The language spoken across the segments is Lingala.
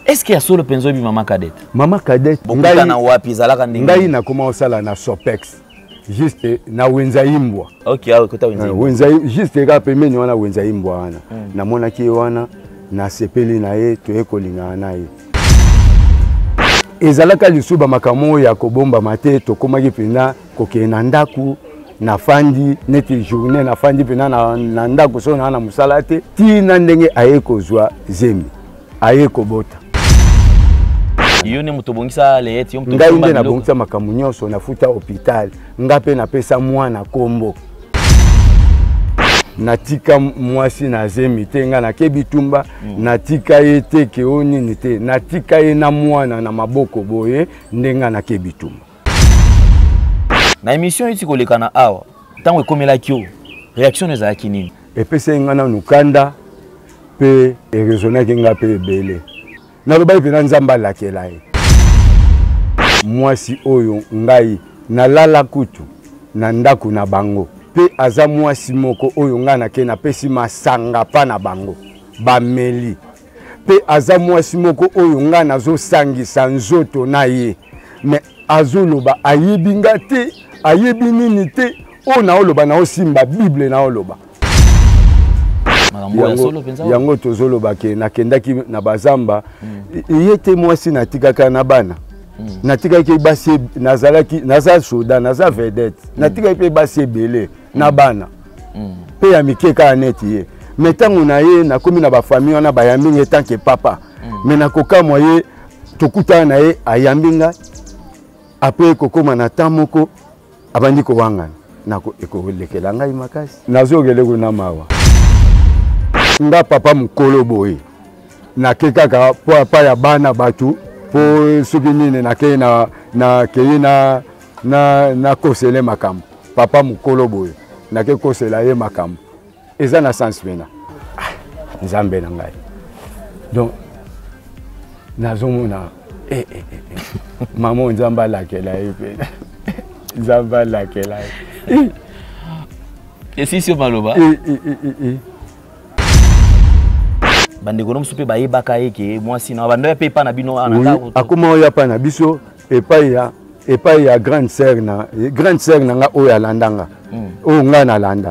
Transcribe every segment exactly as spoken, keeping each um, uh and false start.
Est-ce qu'il y a solo penzo bi maman cadette? Maman cadette. Ngai na wapi zalaka ndingi. Ngai na koma osala na Sopex. Juste na wenza imbwa. OK, ah kota wenza imbwa. Wenza juste ka pemeni wana wenza imbwa wana. Na mona ki wana na sepeli na ye to ekolinga na ye. Ezalaka lisuba makamo ya kobomba mate to komaki pina kokena ndaku na fandi neti journée na fandi pina na, na ndaku so na na musala te ti na ndenge aye kozwa zemi aye kobota. Yone mutobongisa leyeti yo mutobongisa ngai nde na bongisa makamu nyonso na futa hôpital nga pe na pesa mwana kombo natika mwasi na zemi te nga na kebitumba mm. natika ye te ke onini te natika ye na mwana na maboko boye ndenga na kebitumba na émission iti kolekana awa tango ekomela kyo réaction ezalaki nini epesa nga na nukanda pe erezonaki nga pe ebele nalobai pena nzambe alakela ye mwasi oyo ngai nalala kutu na ndaku na bango pe aza mwasi moko oyo nga nake napesi masanga pa na bango bameli pe aza mwasi moko oyo nga nazosangisa nzoto na ye me azoloba ayebi nga te ayebi nini te oyo naoloba naosimba bible naoloba yango, yango tozoloba ke nakendaki na bazamba mm. ye te mwasi natikaka na bana mm. natikaki basi nazalaki naza soda naza vedette mm. natikaki basi ebele mm. na bana mm. pe ya mikeka aneti ye me ntango na ye nakomi na bafamille wana bayambi nge tanke papa mm. me nakokamwa ye tokutana na ye ayambi nga apres kokoma na ntan moko abandi kowangana nako ekolekela ngai makasi nazogeleko na mawa nga papa mukolo boye nake kaka po pa ya bana batu po soki nini nake na na kei na na na kosele makambo papa mukolo boye nake kosela ye makambo eza na sens pena nzambe na ngai donc nazomona eh eh eh maman nzambe alakela ye pena nzambe alakela ye esi sio maloba eh eh eh eh bandeko no msupe bayebaka eke mwasi na bando ya pe pa na bino anaka akoma oya pa na biso epai ya epai ya grande sœur na grande sœur na nga oya landanga mm. o nga na landa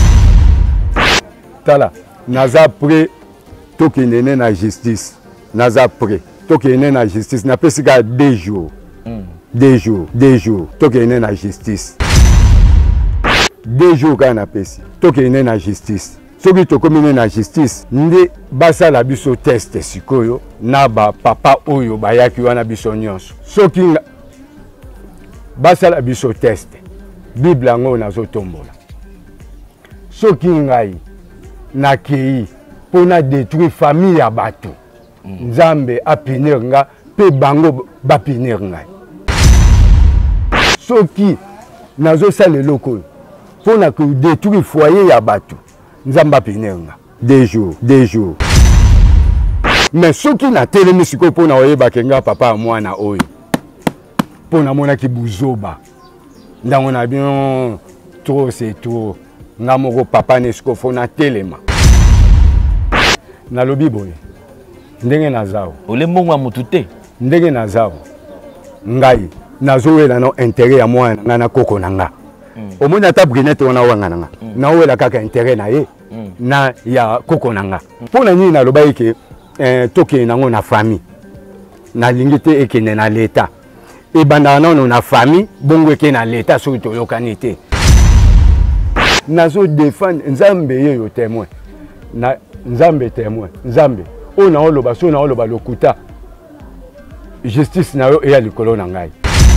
tala naza prêt tokende na justice naza prêt tokende na justice na pesika deux jours mm. deux jours deux jours tokende na justice deux jours kana pesi tokende na justice soki tokomi na justice nde basala biso test sikoyo na ba papa oyo bayaki wana biso nyonso soki basala biso test bible ngo nazotombola soki ngai nakei pona détruire famille ya bato mm. nzambe apinir nga pe bango bapinir ngai soki nazosala eloko pona ko détruire foyer ya bato nzamba pinenga deux jours deux jours mais soki na telemi siko pona oyeba kenga papa mwana oyo pona mona ki buzoba ndango na bien trop c'est trop nga moko papa ne siko fona telema na lobi boye ndenge nazao ole mbongo mutu te ndenge nazao ngai nazowela no intérêt ya mwana nga na koko nanga mm. omoni ata brinette wana wanga nanga mm. nawela kaka intérêt na ye mm. na ya koko nanga mm. pona nini naloba eke eh, tokende nango na famille nalingi te ekende na leta ebandaka nano na famille bongo ekende na leta soki toyokani te nazo défendre nzambe ye yo témoin na nzambe témoin nzambe oyo naoloba so naoloba lokuta justice na yo eya likolo na ngai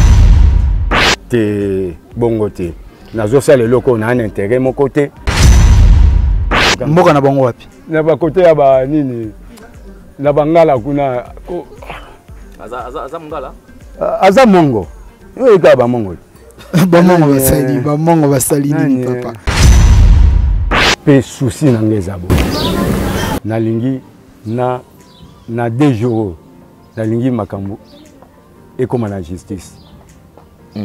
te bongo te nazosala eloko na ana intérêt moko te mboka na bango wapi na bakote ya ba nini na bangala kuna aza aza aza mongala aza mongo yo eka ba mongo ba mongo basali ba mongo basali nini papa pe souci na ngeza bo nalingi na na deux jours nalingi makambo ekoma na justice mm.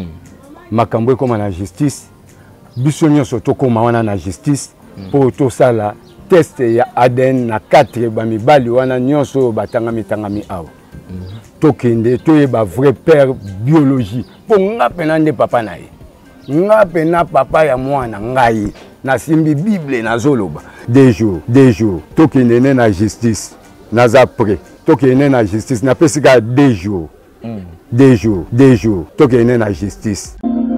makambo ekoma na justice biso nyonso tokoma wana na justice mm. po tosala test ya A D N na quatre ba mibali wana nyonso batangami tangami awa tokende toyeba vrai père biologie po nga pena nde papa na ye nga pena papa ya mwana ngai na simbi bible na zoloba deux jours deux jours tokende ne na justice naza prêt tokende na justice na pesika deux jours deux jours deux jours tokende na justice.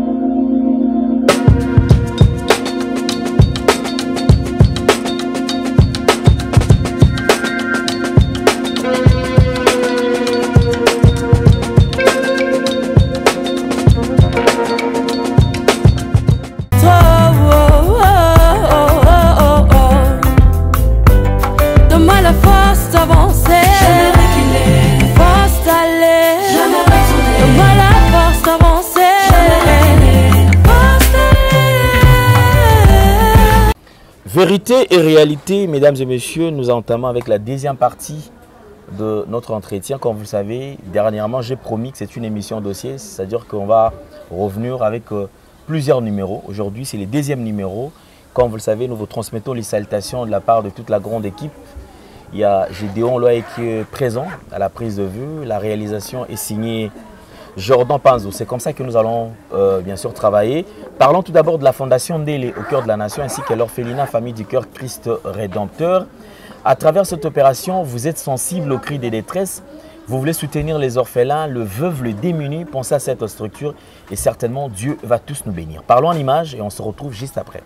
Vérité et réalité, mesdames et messieurs, nous entamons avec la deuxième partie de notre entretien. Comme vous le savez, dernièrement, j'ai promis que c'est une émission dossier, c'est-à-dire qu'on va revenir avec euh, plusieurs numéros. Aujourd'hui, c'est le deuxième numéro. Comme vous le savez, nous vous transmettons les salutations de la part de toute la grande équipe. Il y a Gédéon Loaï qui est présent à la prise de vue. La réalisation est signée Jordan Panzo. C'est comme ça que nous allons euh, bien sûr travailler. Parlons tout d'abord de la Fondation Ndélé au cœur de la nation ainsi que l'orphelinat Famille du Cœur Christ Rédempteur. À travers cette opération, vous êtes sensible aux cris des détresses. Vous voulez soutenir les orphelins, le veuve, le démuni. Pensez à cette structure et certainement Dieu va tous nous bénir. Parlons en images et on se retrouve juste après.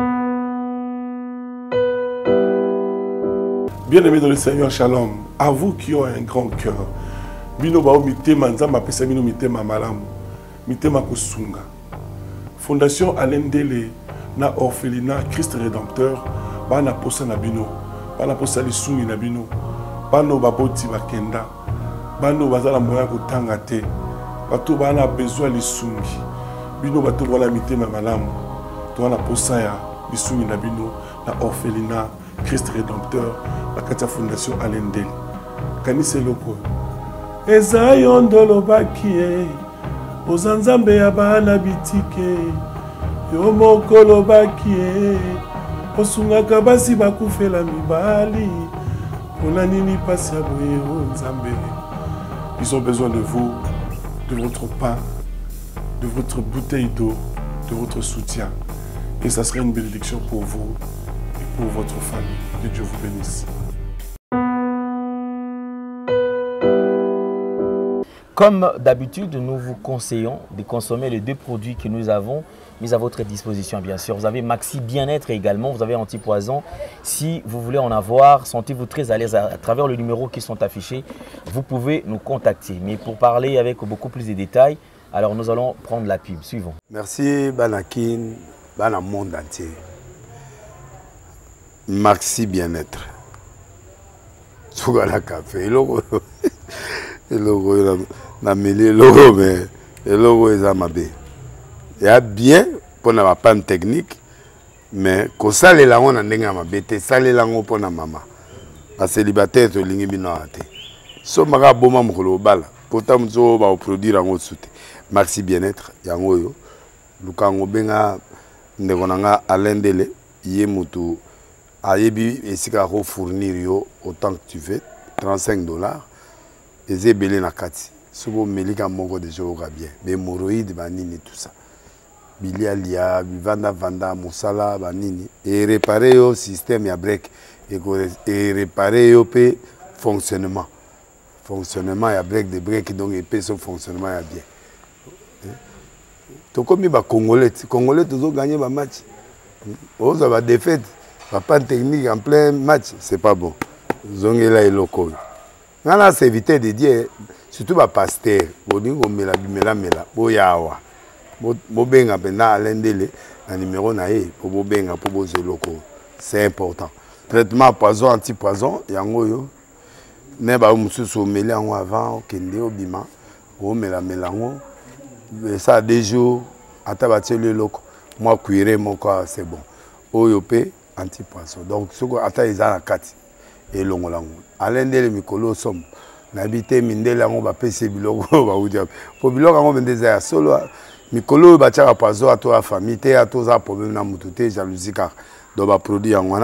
Bien-aimés dans le Seigneur, shalom. À vous qui ont un grand cœur. Bino bao mitema nzamba pesa bino mitema malamu mitema kusunga. Fondation Alain Ndélé na orphelinat Christ Rédempteur bana posa na bino bana posa lisungi na bino bano baboti bakenda bano bazala moya kotanga te bato bana besoin lisungi bino bato wala mitema malamu to na posa ya lisungi na bino na orphelinat Christ Rédempteur la katia Fondation Alain Ndélé kanise loko eza yondolo bakie ozanzambe ya bana bitike yo mokolo bakie osungaka basi bakufela mibali pona nini pasi ya boye o nzambe. Ils ont besoin de vous, de votre pain, de votre bouteille d'eau, de votre soutien. Et ça serait une bénédiction pour vous et pour votre famille. Que Dieu vous bénisse. Comme d'habitude, nous vous conseillons de consommer les deux produits que nous avons mis à votre disposition, bien sûr. Vous avez Maxi Bien-être également, vous avez Antipoison. Si vous voulez en avoir, sentez-vous très à l'aise à, à travers les numéros qui sont affichés. Vous pouvez nous contacter. Mais pour parler avec beaucoup plus de détails, alors nous allons prendre la pub. Suivons. Merci Banakin, Bana monde entier. Maxi Bien-être. Sougala café, logo. Logo na mêlé logo mais le logo est à ma bé. Il y a bien pour na panne technique mais ko sale la on ndenga ma bé te sale la ngo pona mama. Ba célibataire to lingi bino ate. So maka boma mukolo bala. Pourtant mzo ba produire ngo sute. Maxi Bien-être yango yo. Lukango benga ndeko nanga Alain Ndélé yé mutu ayebi esika ko fournir yo autant que tu veux trente-cinq dollars. Les belé na kati sobo melika moko de joga bien mais hémorroïdes banini tout ça bilia lia vanda vanda musala banini et réparer au système ya break et et réparer au pe fonctionnement fonctionnement ya break de break donc et pe son fonctionnement ya bien to comme ba congolais congolais toujours gagner ba match on ça va défaite pas technique en plein match c'est pas bon zongela et local. On a évité de dire, surtout les pasteurs, on mela mela mela, boyawa, bobenga penda Alain Ndélé, un numéro naé pour bobenga pour boser locaux, c'est important. Traitement poison anti-poison, yango yo, mais bah on se sommeli en avant, kende obima, on mela mela on, ça deux jours, à tabater le locaux, moi cuire mon corps c'est bon, oyopé anti-poison, donc ce qu'on attend ils ont la carte. Et longolango Alain Ndélé mikolo som nabité mindela ngo ba pese biloko ba udia po biloko ngo bendeza solo mikolo ba tchaka poison à toi famille te à toi ça problème na mututé jalousie car do ba produit ngwana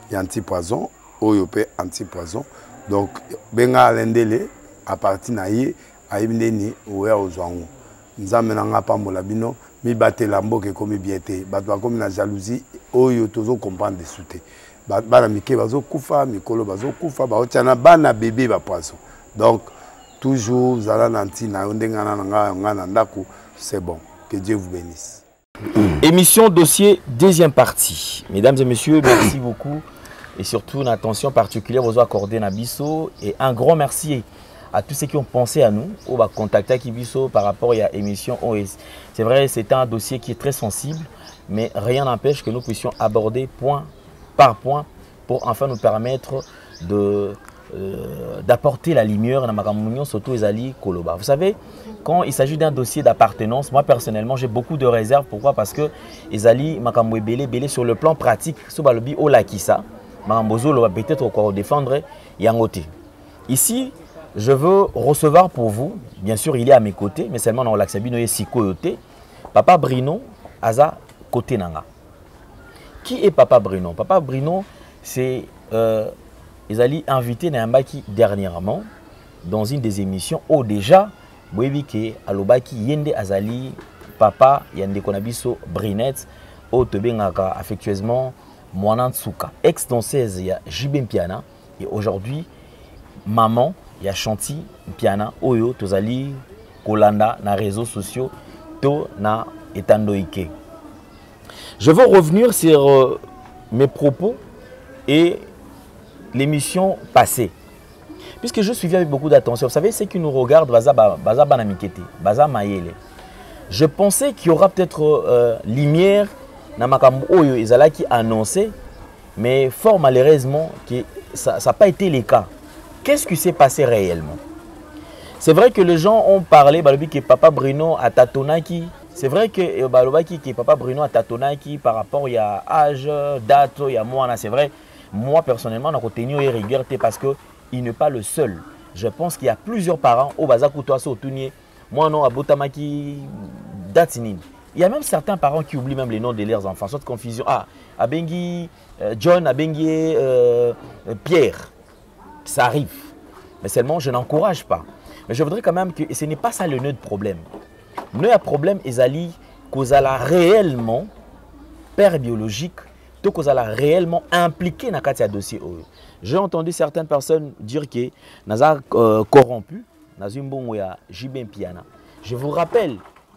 y a anti-poison, oyo pe anti-poison. Donc, benga alendele, à partir naïe, aïmneni, oué aux ango. Nous amenons à Pambola bino, mi bate lambo ke komi biete, batwa komi na jalousie, oyo tozo comprendre de soute. Bana mike bazo kufa, mikolo bazo kufa, ba otiana bana bébé ba poisson. Donc, toujours, zala nanti na ondengana nga ngana ndako, c'est bon. Que Dieu vous bénisse. Émission dossier, deuxième partie. Mesdames et messieurs, merci beaucoup. Et surtout, une attention particulière aux accordés à Bisso. Et un grand merci à tous ceux qui ont pensé à nous, ou à contacter Kibiso par rapport à l'émission O S. C'est vrai, c'est un dossier qui est très sensible, mais rien n'empêche que nous puissions aborder point par point pour enfin nous permettre de euh, d'apporter la lumière dans ma surtout les alliés Koloba. Vous savez, quand il s'agit d'un dossier d'appartenance, moi personnellement j'ai beaucoup de réserves. Pourquoi? Parce que les alliés makamwe belé belé sur le plan pratique, sur le bi olakisa, makambozo va peut-être encore défendre yangote. Ici, je veux recevoir pour vous, bien sûr il est à mes côtés, mais seulement dans l'axabino et sikoyote, Papa Brino Aza côté nanga. Qui est Papa Brino? Papa Brino, c'est euh, ils allaient inviter Nambaki dernièrement dans une des émissions où déjà Boebike Alobaki Yende Azali Papa Yande Konabiso Brinet au Tebengaka affectueusement Mwanantsuka, ex-danseuse ya Jibem Piana, et aujourd'hui maman ya Chanti Piana Oyo Tozali Kolanda na réseaux sociaux to na etandoike. Je veux revenir sur euh, mes propos et l'émission passée. Puisque je suivais avec beaucoup d'attention. Vous savez, ceux qui nous regardent, Baza Banamikete, Baza Mayele. Je pensais qu'il y aura peut-être euh, lumière dans Makambo Oyo Ezala qui annonçait, mais fort malheureusement, que ça n'a pas été le cas. Qu'est-ce qui s'est passé réellement? C'est vrai que les gens ont parlé, Balobi, que Papa Bruno a tatonaki. C'est vrai que Balobi, que Papa Bruno a tatonaki par rapport à âge, date, il y a moi, c'est vrai. Moi, personnellement, je continue à rigueur parce qu'il n'est pas le seul. Je pense qu'il y a plusieurs parents au Bazakuto Sotounier. Moi, non, à Botamaki, Datinin. Il y a même certains parents qui oublient même les noms de leurs enfants. Soit confusion. Ah, Abengi, euh, John, Abengi, euh, euh, Pierre. Ça arrive. Mais seulement, je n'encourage pas. Mais je voudrais quand même que ce n'est pas ça le nœud de problème. Le nœud de problème est ali qu'aux ala réellement, père biologique, tout qu'aux ala réellement impliqué dans le dossier. J'ai entendu certaines personnes dire que nous avons euh, corrompu, nous avons Jibem Piana. Je vous rappelle,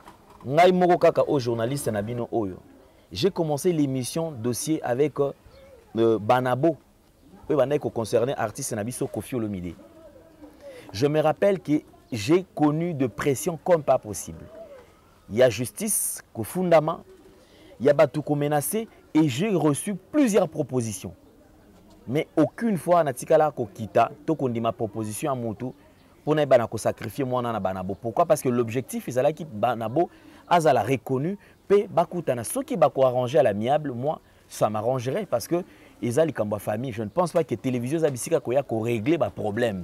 journaliste j'ai commencé l'émission dossier avec euh, Banabo, qui concernait artiste Nabiso Kofi Olomide. Je me rappelle que j'ai connu de pression comme pas possible. Il y a justice, Kofundama, il y a Batouko menacé et j'ai reçu plusieurs propositions. Mais aucune fois, Natikala Kokita, Tokondi ma proposition à Moutou pour ne pas sacrifier moi dans Banabo. Pourquoi? Parce que l'objectif, c'est que Banabo a reconnu que Bakutana, ce qui va arranger à l'amiable, moi, ça m'arrangerait parce que ils ont une famille. Je ne pense pas que la télévision Zabisika Koya ko régler le problème.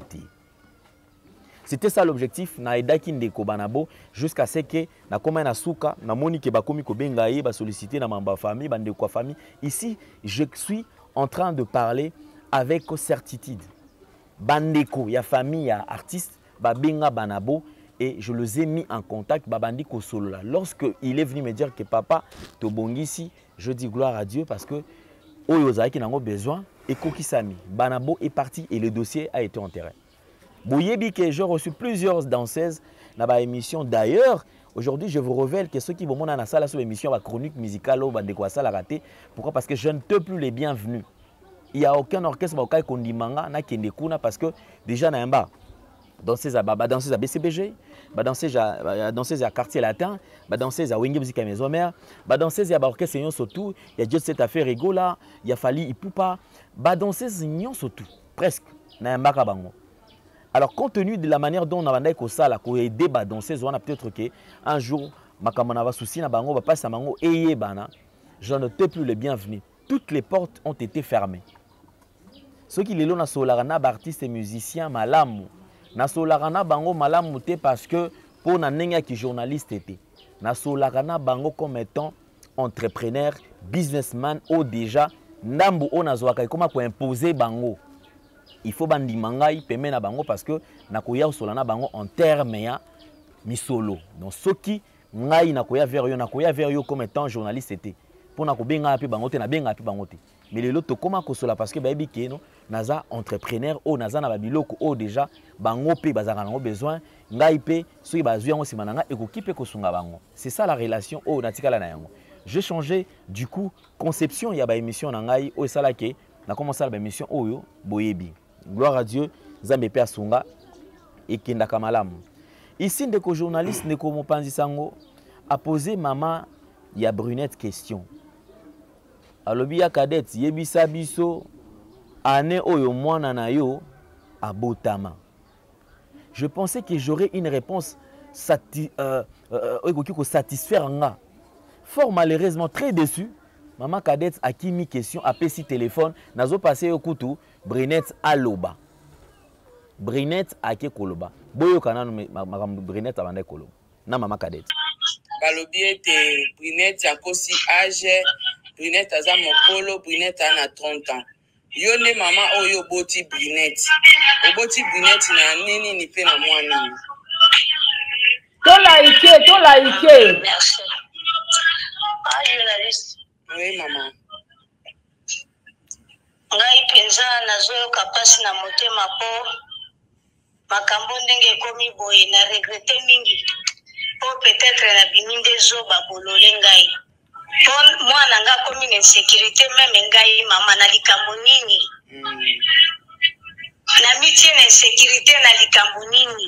C'était ça l'objectif na edaki ndeko banabo jusqu'à ce que na koma na suka na moni ke bakomi ko bengaye ba solliciter na mamba famille bande ko famille. Ici, je suis en train de parler avec certitude. Bandeko ya famille ya artiste ba benga banabo et je les ai mis en contact babandi ko solo là. Lorsque il est venu me dire que papa to bongisi, je dis gloire à Dieu parce que oyoza qui n'ont besoin et kokisami. Banabo est parti et le dossier a été enterré. Boyebi que j'ai reçu plusieurs danseuses dans ma émission. D'ailleurs, aujourd'hui, je vous révèle que ceux qui vont dans la salle sur l'émission, la chronique musicale, ou de quoi ça la raté. Pourquoi? Parce que je ne te plus les bienvenus. Il n'y a aucun orchestre qui kondimanga na kendekuna parce que déjà na yamba danseuse à baba danseuse à B C B G, ba danseuse à danseuse à quartier latin, ba danseuse à Wenge musique à maison mère, ba danseuse à orchestre nyon surtout, il y a juste cette affaire rigola, il y a Fali Ipupa, ba danseuse nyon surtout presque na yamba ka bango. Alors, compte tenu de la manière dont on a aidé à débat dans ces zones, peut-être qu'un jour, je ne t'ai plus le bienvenu. Toutes les portes ont été fermées. Ceux qui sont là, artistes et musiciens, malamu. Na solarana bango malamu te parce que pour na nenga qui journaliste était. Na solarana bango comme étant entrepreneur, businessman ou déjà ndambu on azwaka koma ko imposer bango. Il faut bandi mangai peme na bango parce que nakoya usolana bango en terme ya misolo. Donc soki ngai nakoya vers yo nakoya vers yo comme étant journaliste c'était pour na ko benga api bango te na benga api bango te. Mais les loto comment kosola parce que baby ke no naza entrepreneur o naza na babiloko o déjà bango pe bazaka nango besoin ngai pe soki bazwi yango simananga ekoki pe kosunga bango. C'est ça la relation o natikala na yango. J'ai changé du coup conception ya ba émission na ngai o sala ke na commencé la émission oyo boyebi. Gloire à Dieu, Zambe pe asunga et kenda kamalamu. Ici ndeko journaliste ndeko Mopanzi Sango a posé maman ya brunette question. Alobi ya cadette yebisa biso ane oyo mwana na yo abotama. Je pensais que j'aurais une réponse sati euh euh satisfaire nga. Fort malheureusement très déçu. Maman cadette a qui mis question a pesi téléphone nazo passé au kutu Brunette aloba. Brunette a ke koloba. Boyo kana no Brunette abande koloba. Na maman cadette. Balobi ete Brunette ya kosi âge, Brunette aza mokolo, Brunette ana trente ans. Yo ne maman oyo boti Brunette. Oboti Brunette na nini ni pe na mwana. Tola ike, tola ike. Merci. Ah, journaliste. Oui, maman. Ngai penza nazoyoka pasi na motema po makambo ndenge ekomi boye na regrete mingi po peut-être na biminde zoba bolole ngai po mwana nga komi na insécurité meme ngai mama na likambo nini mm. na mitie na insécurité na likambo nini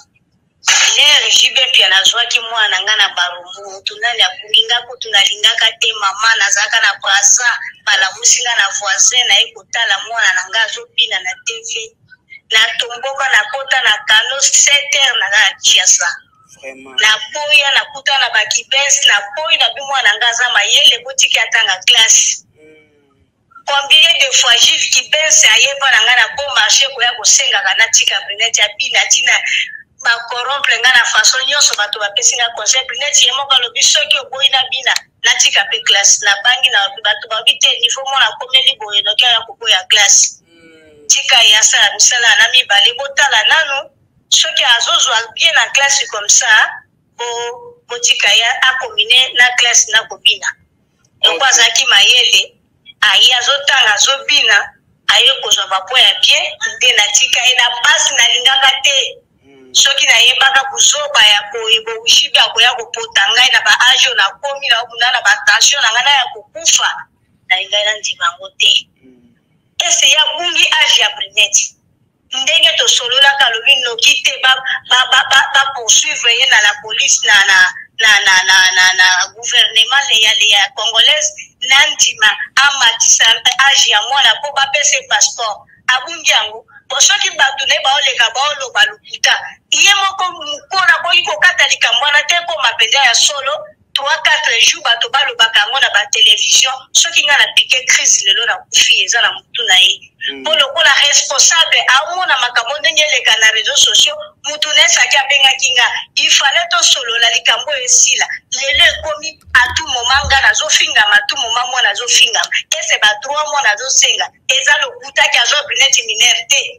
lere jibe pia nazwaki mwana nga na barumu tunali akulinga ko tunalingaka te mama nazaka na brasa bala musinga na voisin na ekotala mwana na nga azopina na T V na tomboka na kota na kano sept heures na chiasa vraiment na poya na kuta na bakibes na poya na bimwana nga za mayele botiki atanga classe mm. Combien de fois jive kibes ayeba na nga na bon marché ko ya kosenga kana tika Brunette ya bina tina ma corrompre nga na façon nyonso bato bapesi nga conseil Brunette yemo ka lobi soki oboyi na bina natika pe classe na bangi na bato babite niveau mona komeli boye donc ya koboya classe mm. Tika ya sala misala na mibale botala nanu soki azozwa bien na classe comme ça bo botika ya akomine na classe na kobina okay. Eko azaki mayele ayi azotanga azobina aye kozwa bapo ya bien nde na tika ena passe na lingaka te soki na yebaka kuzoba ya koyebo ushibi akoya kopota ngai na ba age na komi na obunda na ba tension na ngana ya kokufa na ngai na ndibango te ese ya bungi age ya Brunette ndenge to solola ka lobi noki te ba ba ba ba poursuivre ye na la police na na na na na na, na gouvernement le ya le ya congolaise nandima amatisa age ya mwana po ba pese passeport abungi yango soki bato ne baoleka baoloba lokuta iye moko mukona boyi kokata likambo wana te ko mapeza ya solo trois quatre jours bato balobaka yango na batelevizio soki nga na pike crise lelo na kufi eza na mutu na ye mpo lokola responsable aomona makambo ndenge eleka na réseaux sociaux mutu nesaki abengaki nga ifale tosolola likambo esila lelo ekomi atu moma nga nazofingama atu moma mwana azofingama ese badroit mwana azosenga eza lokutaki azwa Brunette minere te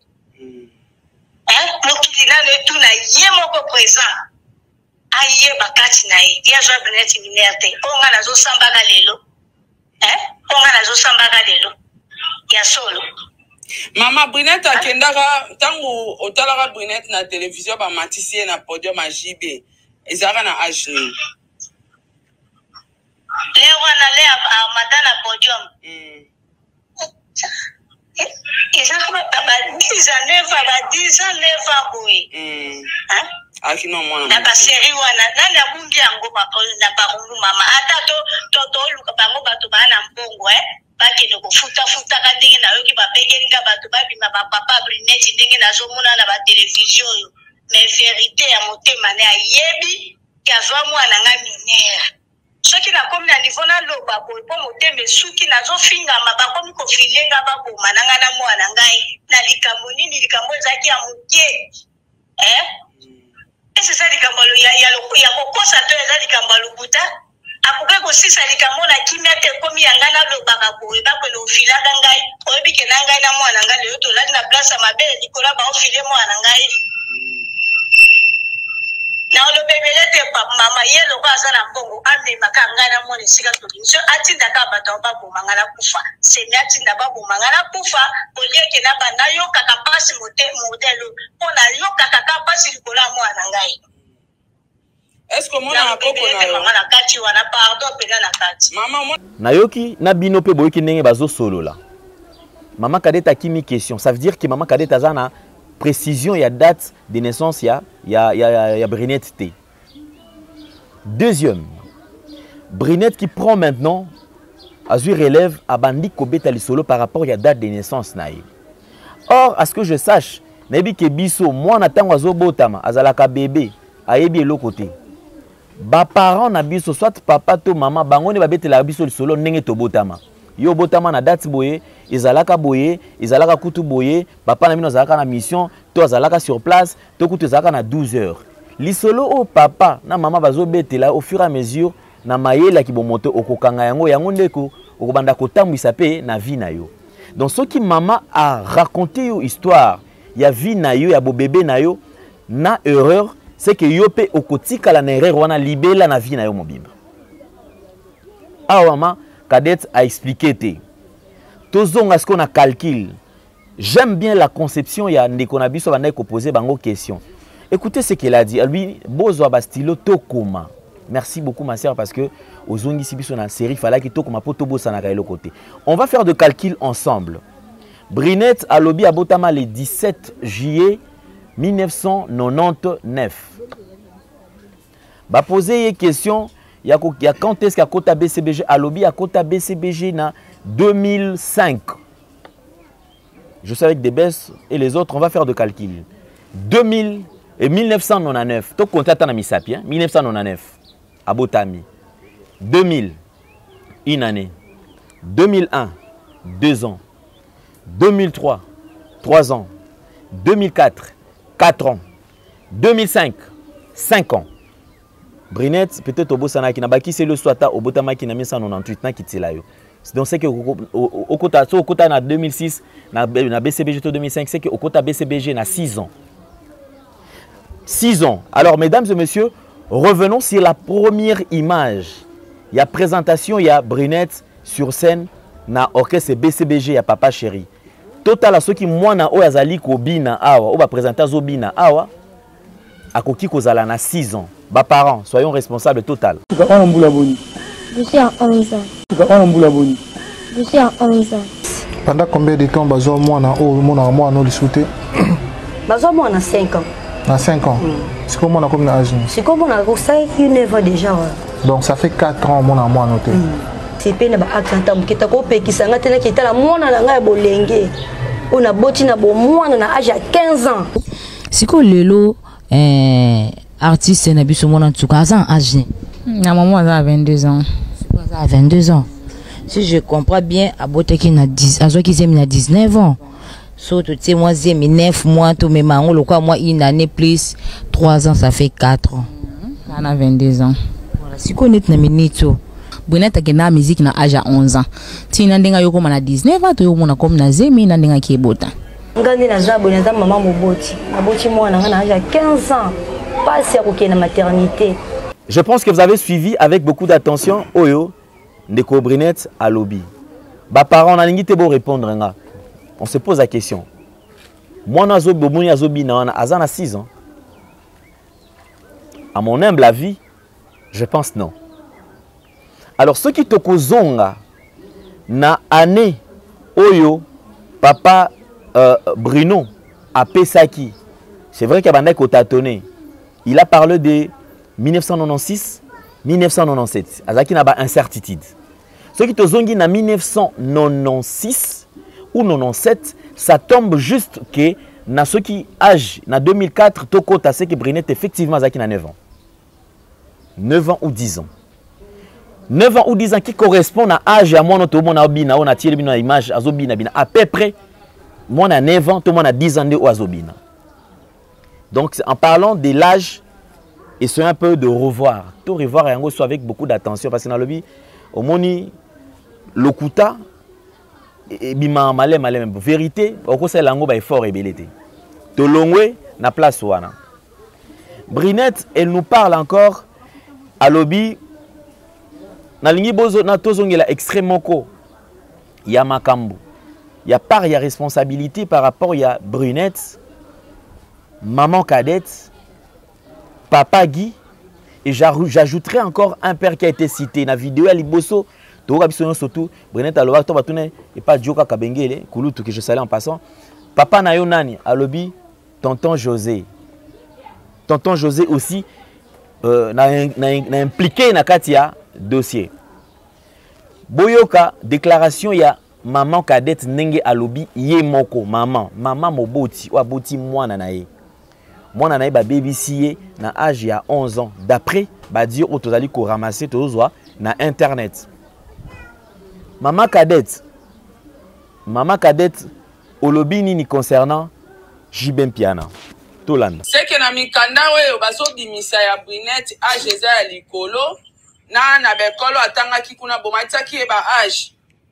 mokili nano etuna ye moko présent aye bakati na ye ya azwa Brunette minere te mpo nga nazosambaka lelo mpo nga nazosambaka lelo ya solo. Mama Brunette akendaka tango otalaka Brunette na télévision bamatisi ye na podium a J B ezalaka na age nini le wana le amata na podium ezalaka ba dix ans neuf ans ba dix ans neuf ans boye akino mwana na baseri wana nani abungi yango na barungu mama ata to toluka bango bato baa na mbongo bakende kofuta-futaka ndenge nayoki babengelinga bato babima bapapa Brunette ndenge nazomona na batelevizio oyo mais vérité ya motema ne ayebi yazwa mwana nga minere soki nakomi na niveau naloba boye mpo motema esuki nazofingama bakomi kofilenga baboma nanga na mwana ngai na likambo nini likambo ezalaki ya moke ese eza likambo ya kokosa to eza likambo ya lokuta akoki bakosisa likambo na kimia te komi yanga na lobaka boye bakwela ofilaka ngai oyebi ke na ngai na mwana ngai leyo tolandi na place ya mabele likolo baofile mwana ngai na olobebele te mama ye loko aza na mbongo amemaka ngai na mwana esika tolingi so atindaka bato baboma ngai na kufa semi atinda baboma ngai na kufa olieke na banda yokaka mpasi modele mpo na yokaka ka mpasi likolo ya mwana ngai. Est-ce que moi na koko na yo mama na kati wana pardon pena na kati mama moi nayoki na bino pe boyoki ndenge bazo solo la maman Kadete akimi question ça veut dire que maman Kadete aza na précision ya date de naissance ya ya ya ya Brinette T. Deuxième, Brinette qui prend maintenant azui relève à bandi kobeta li solo par rapport à date de naissance naïe. Or à ce que je sache nayebi ke biso mwana tango azobotama azalaka bébé ayebi eloko te. Ba parents na biso soit papa to maman bango ne babetela biso li solo ndenge tobotama. Yo botama na date boye ezalaka boye ezalaka kutu boye papa na mino azalaka na mission to azalaka sur place to kutu ezalaka na douze heures. Lisolo o papa na maman bazobetela au fur et à mesure na mayela ki bomoto okokanga yango yango ndeko okobanda kotambwisa pe na vie na yo. Donc ce qui maman a raconté yo histoire ya vie na yo ya bo bébé na yo na erreur c'est que yo pe okotika la na erreur wana libela na vie na yo mobimba. Ah maman Kadete a expliqué te. Tozong à ce qu'on a calcul. J'aime bien la conception ya ndeko na biso banda ko poser bango question. Écoutez ce qu'il a dit. Lui bozo bastilo tokoma. Merci beaucoup ma sœur parce que ozongi sibiso na série fala ki tokoma poto bosa na kaelo côté. On va faire de calcul ensemble. Brinette a lobby à Botama le dix-sept juillet mille neuf cent quatre-vingt-dix-neuf. Ba poser une question. Il y a quand est-ce qu'il y a quota B C B G à lobby à quota B C B G na deux mille cinq. Je sais avec des baisses et les autres on va faire de calcul. deux mille et mille neuf cent quatre-vingt-dix-neuf. Tout compte à Misapien mille neuf cent quatre-vingt-dix-neuf à Botami. deux mille une année. deux mille un deux ans. deux mille trois trois ans. deux mille quatre quatre ans. deux mille cinq cinq ans. Brinette peut-être au Bosana qui n'a pas qui c'est le Swata au Botama qui n'a mis ça en quatre-vingt-dix-huit na qui là yo. Donc c'est que au quota au quota na deux mille six na na B C B G deux mille cinq c'est que au quota B C B G na six ans. six ans. Alors mesdames et messieurs, revenons sur la première image. Il y a présentation, il y a Brinette sur scène na orchestre B C B G ya Papa Chéri. Total à ceux qui moi na o azali ko bina awa, o ba présenter zo bina awa akoki kozala na six ans. Bah parents, soyons responsables total. Je suis à onze ans. Je suis à onze ans. Pendant combien de temps bazo moi na o moi moi no lisouté? Bazo moi na cinq ans. Na cinq ans. C'est comment on a comme âge? C'est comme on a cinq neuf ans déjà. Donc ça fait quatre ans moi na moi noté. C'est peine ba akanta mukita ko pe kisanga tena kitala moi na nga bolenge. On a boti na bo moi na âge à quinze ans. Siko lelo eh artiste na biso mona tuka azan âge. Na maman a vingt-deux ans. A vingt-deux ans. Si je comprends bien, à Boteki na dix, à Zoki Zemi na dix-neuf ans. So tu sais moi Zemi neuf mois, tout mes mango, le quoi moi une année plus trois ans, ça fait quatre ans. On a vingt-deux ans. Voilà, si qu'on est na minito. Brinette qui na musique na âge à onze ans. Si n'andenga yoko na dix-neuf ans, to yoko na comme na Zemi n'andenga qui est bota. Ngandi na zabo na maman moboti. Moboti moi na âge à quinze ans. Pas c'est OK na maternité. Je pense que vous avez suivi avec beaucoup d'attention Oyo Ndeko Brinette à lobby. Ba parents na lingi te bo répondre nga. On se pose la question. Moi na zo bomoni azobi na wana azana six ans. À mon humble avis, je pense non. Alors ceux qui tokozonga na année Oyo papa euh, Bruno a Pesaki. C'est vrai qu'il y a bandai ko tâtonné. Il a parlé de mille neuf cent quatre-vingt-six mille neuf cent quatre-vingt-sept. Azaki n'a pas incertitude. Ce qui te zongi na mille neuf cent quatre-vingt-six ou quatre-vingt-sept, ça tombe juste que na ce qui âge na deux mille quatre toko ta ce qui Brinette effectivement azaki na neuf ans. neuf ans ou dix ans. neuf ans ou dix ans qui correspond à âge à moi notre mon abina on a tiré bina image azobina bina à peu près moi na neuf ans tout moi na dix ans de azobina. Donc en parlant de l'âge essayons un peu de revoir. Tout revoir et soit avec beaucoup d'attention parce que dans le lobby, au moni, le kuta, et bima malé malé même. Vérité, au coup c'est l'ango est fort et belité. Tolongwe na place wana. Brinette, elle nous parle encore à lobby. Na lingi bozo na tozongela extrêmement ko. Ya makambo. Ya part ya responsabilité par rapport ya Brunette, maman Cadette, papa Guy, et j'ajouterai encore un père qui a été cité dans la vidéo à Liboso. Surtout, Brunette Aloba, et pas Djoka Kabengele, Kouloutou que je salue en passant. Papa Nayo Nani, Alobi, tonton José. Tonton José aussi, euh, n'a impliqué dans Katia dossier. Boyoka, déclaration, il y a maman Cadette Nenge Alobi, Ye Moko, maman, maman Moboti, ou Aboti Mwana Naye. Mwana Naye, ba baby siye, na âge il y a onze ans. D'après, ba dire, ou tozali ko ramasser, tozwa, na internet. Maman Cadette, maman Cadette, Olobi Nini concernant Jibem Piana. Tolanda. C'est que na mikanda we baso bimisa ya Brunette âge eza ya likolo na na bekolo atanga kikuna bomatisa ki ba âge.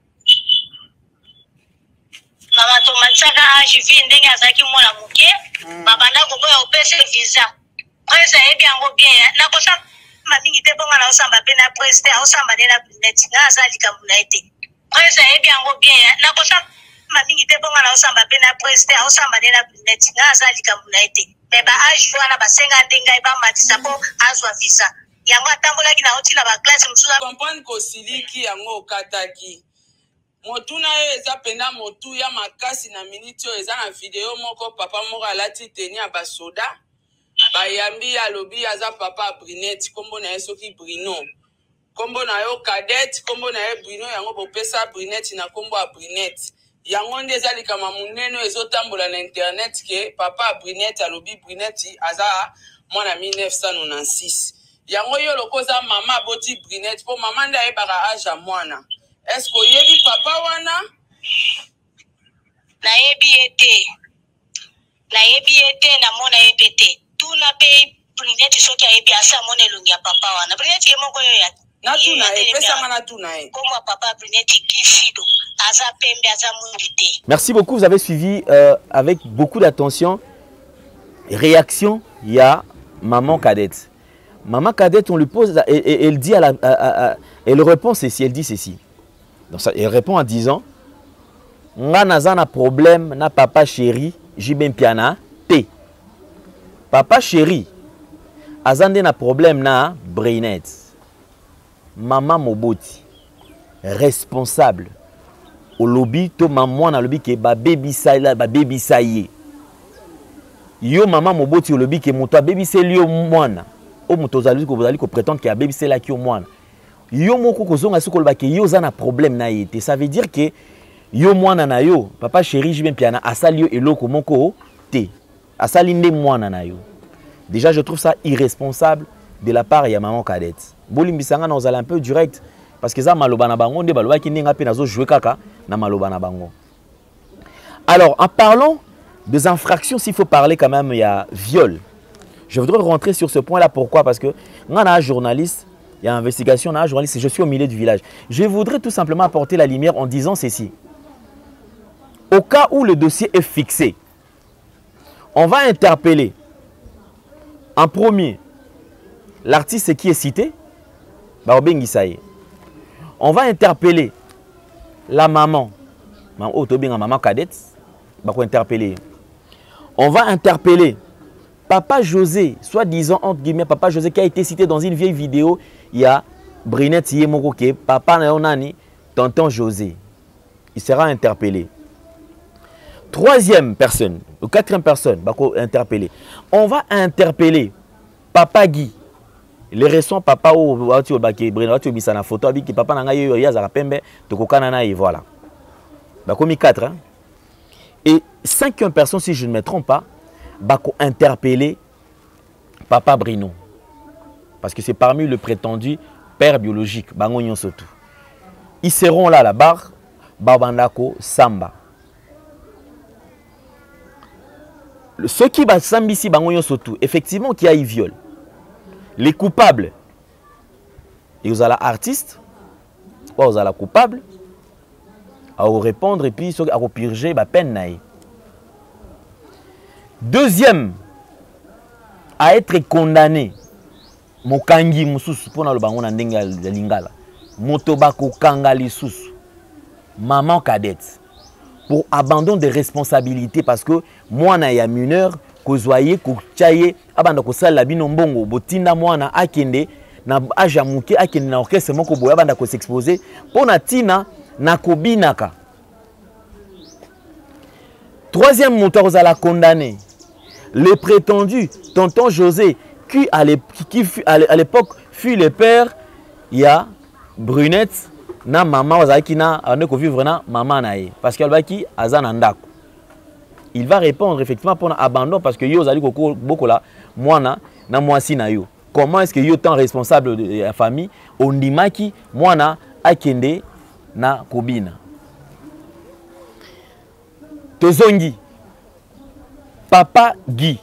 Mama to mansaka âge vi ndenge azaki mwana muke baba ndako boya opese visa. Presa ebi yango bien na kosa mamingi te bonga na osamba pe na preste osamba de na Brunette na azali kamuna ete. Presa ebi yango bien na kosa mamingi te bonga na osamba pe na preste osamba de na Brunette na azali kamuna ete. Me ba âge wana basenga ndenga ba matisa po azwa visa. Yango atambolaki na oti na ba classe musula comprendre ko siliki yango kataki. Motu na yo eza pena motu ya makasi na minute eza na video moko papa moko alati teni ya basoda. Bayambi alobi aza papa Brunette kombo na soki Bruno. Kombo na yo Cadette kombo na yo Bruno yango bopesa Brunette na kombo ya Brunette. Yango nde eza likama munene ezotambola na internet ke papa Brunette alobi Brunette aza mwana mille neuf cent quatre-vingt-six. Yango yo lokoza mama boti Brunette po mama nda yebaka âge ya mwana. Est-ce que yebi papa wana? Na yebi ete. Na yebi ete na mona yepete. Tuna pe Brunette soki ayebi asa mona elongi ya papa wana. Brunette ye moko yo ya. Na tuna e pesa mana tuna e. Comme papa Brunette Gifido. Aza pembe aza mundite. Merci beaucoup, vous avez suivi euh, avec beaucoup d'attention. Réaction, il y a maman Cadette. Maman Cadette, on lui pose, et, et, elle dit à la, à, à, à, elle répond ceci, elle dit ceci. Donc ça, elle répond en disant, nga naza na problème na papa chéri, jibem piana te. Papa chéri, azande na problème na Brunette. Maman Moboti, responsable. Au lobby, to maman na lobby ke ba baby sa la ba baby sa ye. Yo maman Moboti au lobby ke moto baby se li o mwana. O moto zali ko zali ko prétendre que baby se la ki o mwana. Yo moko ko zonga siko ba ke yo za na problème na yete. Ça veut dire que yo mwana na yo, papa chéri jibem piana asali yo eloko moko te. Asali nde mwana na yo. Déjà je trouve ça irresponsable de la part ya maman Cadette. Bolimbisanga na ozala un peu direct parce que ça maloba na bango nde baloba ki ninga pe nazo jouer kaka na maloba na bango. Alors en parlant des infractions, s'il faut parler quand même il y a viol. Je voudrais rentrer sur ce point là. Pourquoi? Parce que on a un journaliste, il y a investigation, on a un journaliste et je suis au milieu du village. Je voudrais tout simplement apporter la lumière en disant ceci. Au cas où le dossier est fixé, on va interpeller en premier l'artiste qui est cité. On va interpeller la maman. Maman Cadette. On va interpeller papa José, soi-disant entre guillemets papa José qui a été cité dans une vieille vidéo. Il y a Brunette Yemoko, papa Naonani, tonton José. Il sera interpellé. Troisième personne, ou quatrième personne, interpellé. On va interpeller papa Guy. Les récents papa ou Brunette Bisana photo qui papa nanga yo yazara pembe tokokana na et voilà. Bah comme quatre. Hein? Et cinquième personne, si je ne me trompe pas, va interpeller papa Bruno. Parce que c'est parmi le prétendu père biologique. Ils seront là à la barre, Babandako Samba. Ce qui va Sambisi Bangoyon Sotou, effectivement, qui a eu viol. Les coupables, et vous allez artiste, ou vous allez coupable, à vous répondre et puis à vous purger la peine. Deuxième, à être condamné. Mokangi mususu pona lo bango na ndenge ya lingala. Motobako kanga lisusu. Maman cadette. Pour abandon de responsabilité parce que moi na ya mineur kozwaye ko tchaye abanda ko sala bino mbongo botinda mwana akende na aja muke akende na orchestre moko boya banda ko s'exposer pona tina na kobinaka. Troisième moteur aux la condamné. Le prétendu tonton José qui à l'époque fut le père, il y a Brunette na maman ozaki na ane ko vivre na maman nae parce qu'elle va qui azana ndako. Il va répondre effectivement pour abandon parce que yo ozali koko bokola mwana na mwasi na yo. Comment est-ce que yo tant responsable de la famille ondimaki mwana akende na kobina. Tozongi Papa Guy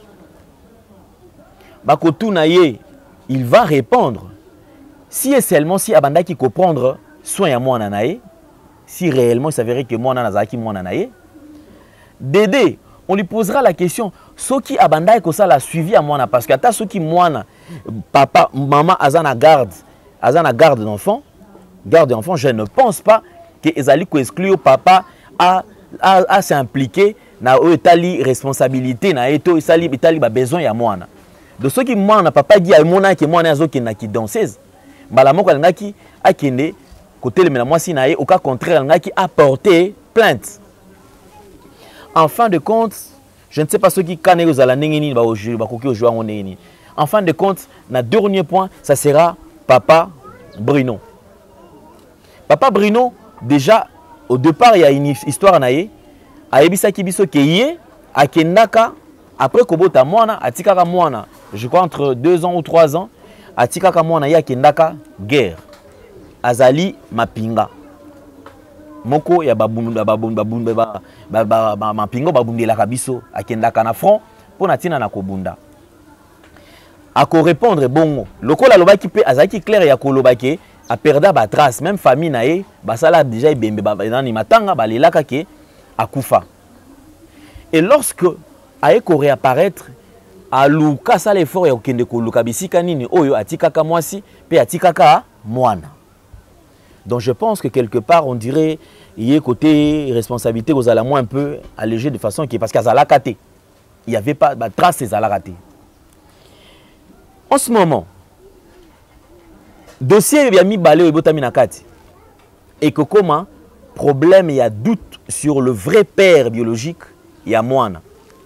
Bakotou naye, il va répondre si et seulement si abanda qui comprendre soin à moi nanaye, si réellement il s'avérait que moi nanazaki moi nanaye. Dédé, on lui posera la question ce qui abanda que ça l'a suivi à moi parce que ta ce qui moi papa maman azana garde azana garde d'enfant garde d'enfant je ne pense pas que ezali ko exclure papa à à, à s'impliquer na etali responsabilité na eto etali etali ba besoin ya mwana. De ceux qui mwana papa dit à mona que mwana azo kena ki danseuse mbala moko ngaki akende côté le mena moi si na au cas contraire ngaki apporter plainte. En fin de compte, je ne sais pas ceux qui kanne aux ala nengeni ba oju ba koki oju ngo nengeni. En fin de compte, na dernier point, ça sera papa Bruno. Papa Bruno déjà au départ il y a une histoire naie ayebisa kibiso ke ye akendaka après kobota mwana atikaka mwana je crois entre deux ans ou trois ans atikaka mwana ya akendaka guerre azali mapinga moko ya babunda babunda babunda ba mapingo babundelaka biso akendaka na front pona tina na kobunda ako répondre bongo lokola lobaki pe azaki clair ya kolobake a perda ba trace même famille nae basala déjà ibembe ba nani matanga balelaka ke akufa. Et lorsque aeko réapparaître à luka ça l'effort ya okende ko luka bisika nini oyo atikaka mwasi pe atikaka mwana. Donc je pense que quelque part on dirait il y a côté responsabilité aux ala moins un peu allégé de façon qui parce qu'à zalakate il y avait pas bah, trace ces zalakate. En ce moment dossier bien mis balé et botami na kati et que comment problème il y a doute sur le vrai père biologique il y a mwana.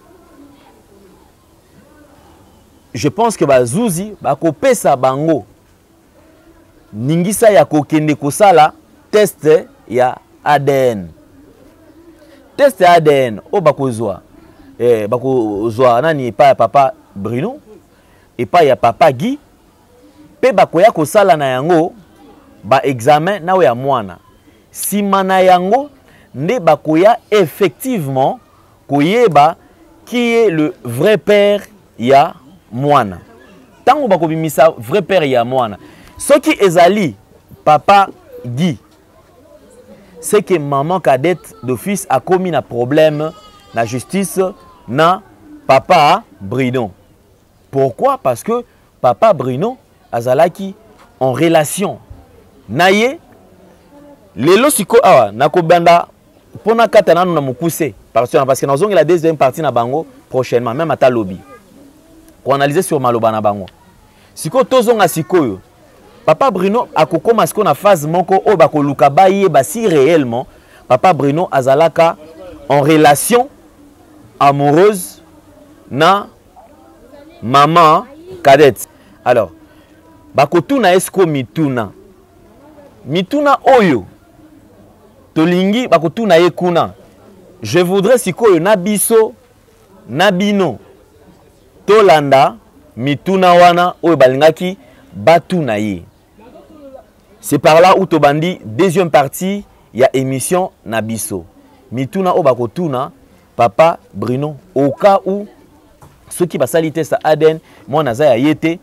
Je pense que bazouzi bakopesa bango ningisa ya kokende kosala test ya A D N. Test ya A D N o bakozwa eh bakozwa nani pa ya papa Bruno et pa ya papa Guy pe bakoya kosala na yango ba examen na ya mwana. Si mana yango ne bakoya effectivement koyeba qui est le vrai père ya mwana. Tango bakobimisa vrai père ya mwana. Ce qui ezali papa Guy c'est que maman cadette d'office a commis un problème na justice na papa Bruno. Pourquoi? Parce que papa Bruno azalaki en relation naye lelo siko awa nakobanda pona katana na mukuse parce que parce que nous avons la deuxième partie na bango prochainement même ata lobby pour analyser sur maloba na bango siko tozonga sikoyo papa Bruno akokoma siko na phase moko o bakoluka baye ba si réellement papa Bruno azalaka en relation amoureuse na maman cadette. Alors bakotuna esko mituna mituna oyo tolingi bakotuna ye kuna. Je voudrais sikoyo na biso na bino tolanda mituna wana oyo balingaki batuna ye. C'est par là où tobandi deuxième partie ya émission na biso mituna oyo bakotuna papa Bruno au cas où ceux qui basali test A D N moi naza ya yete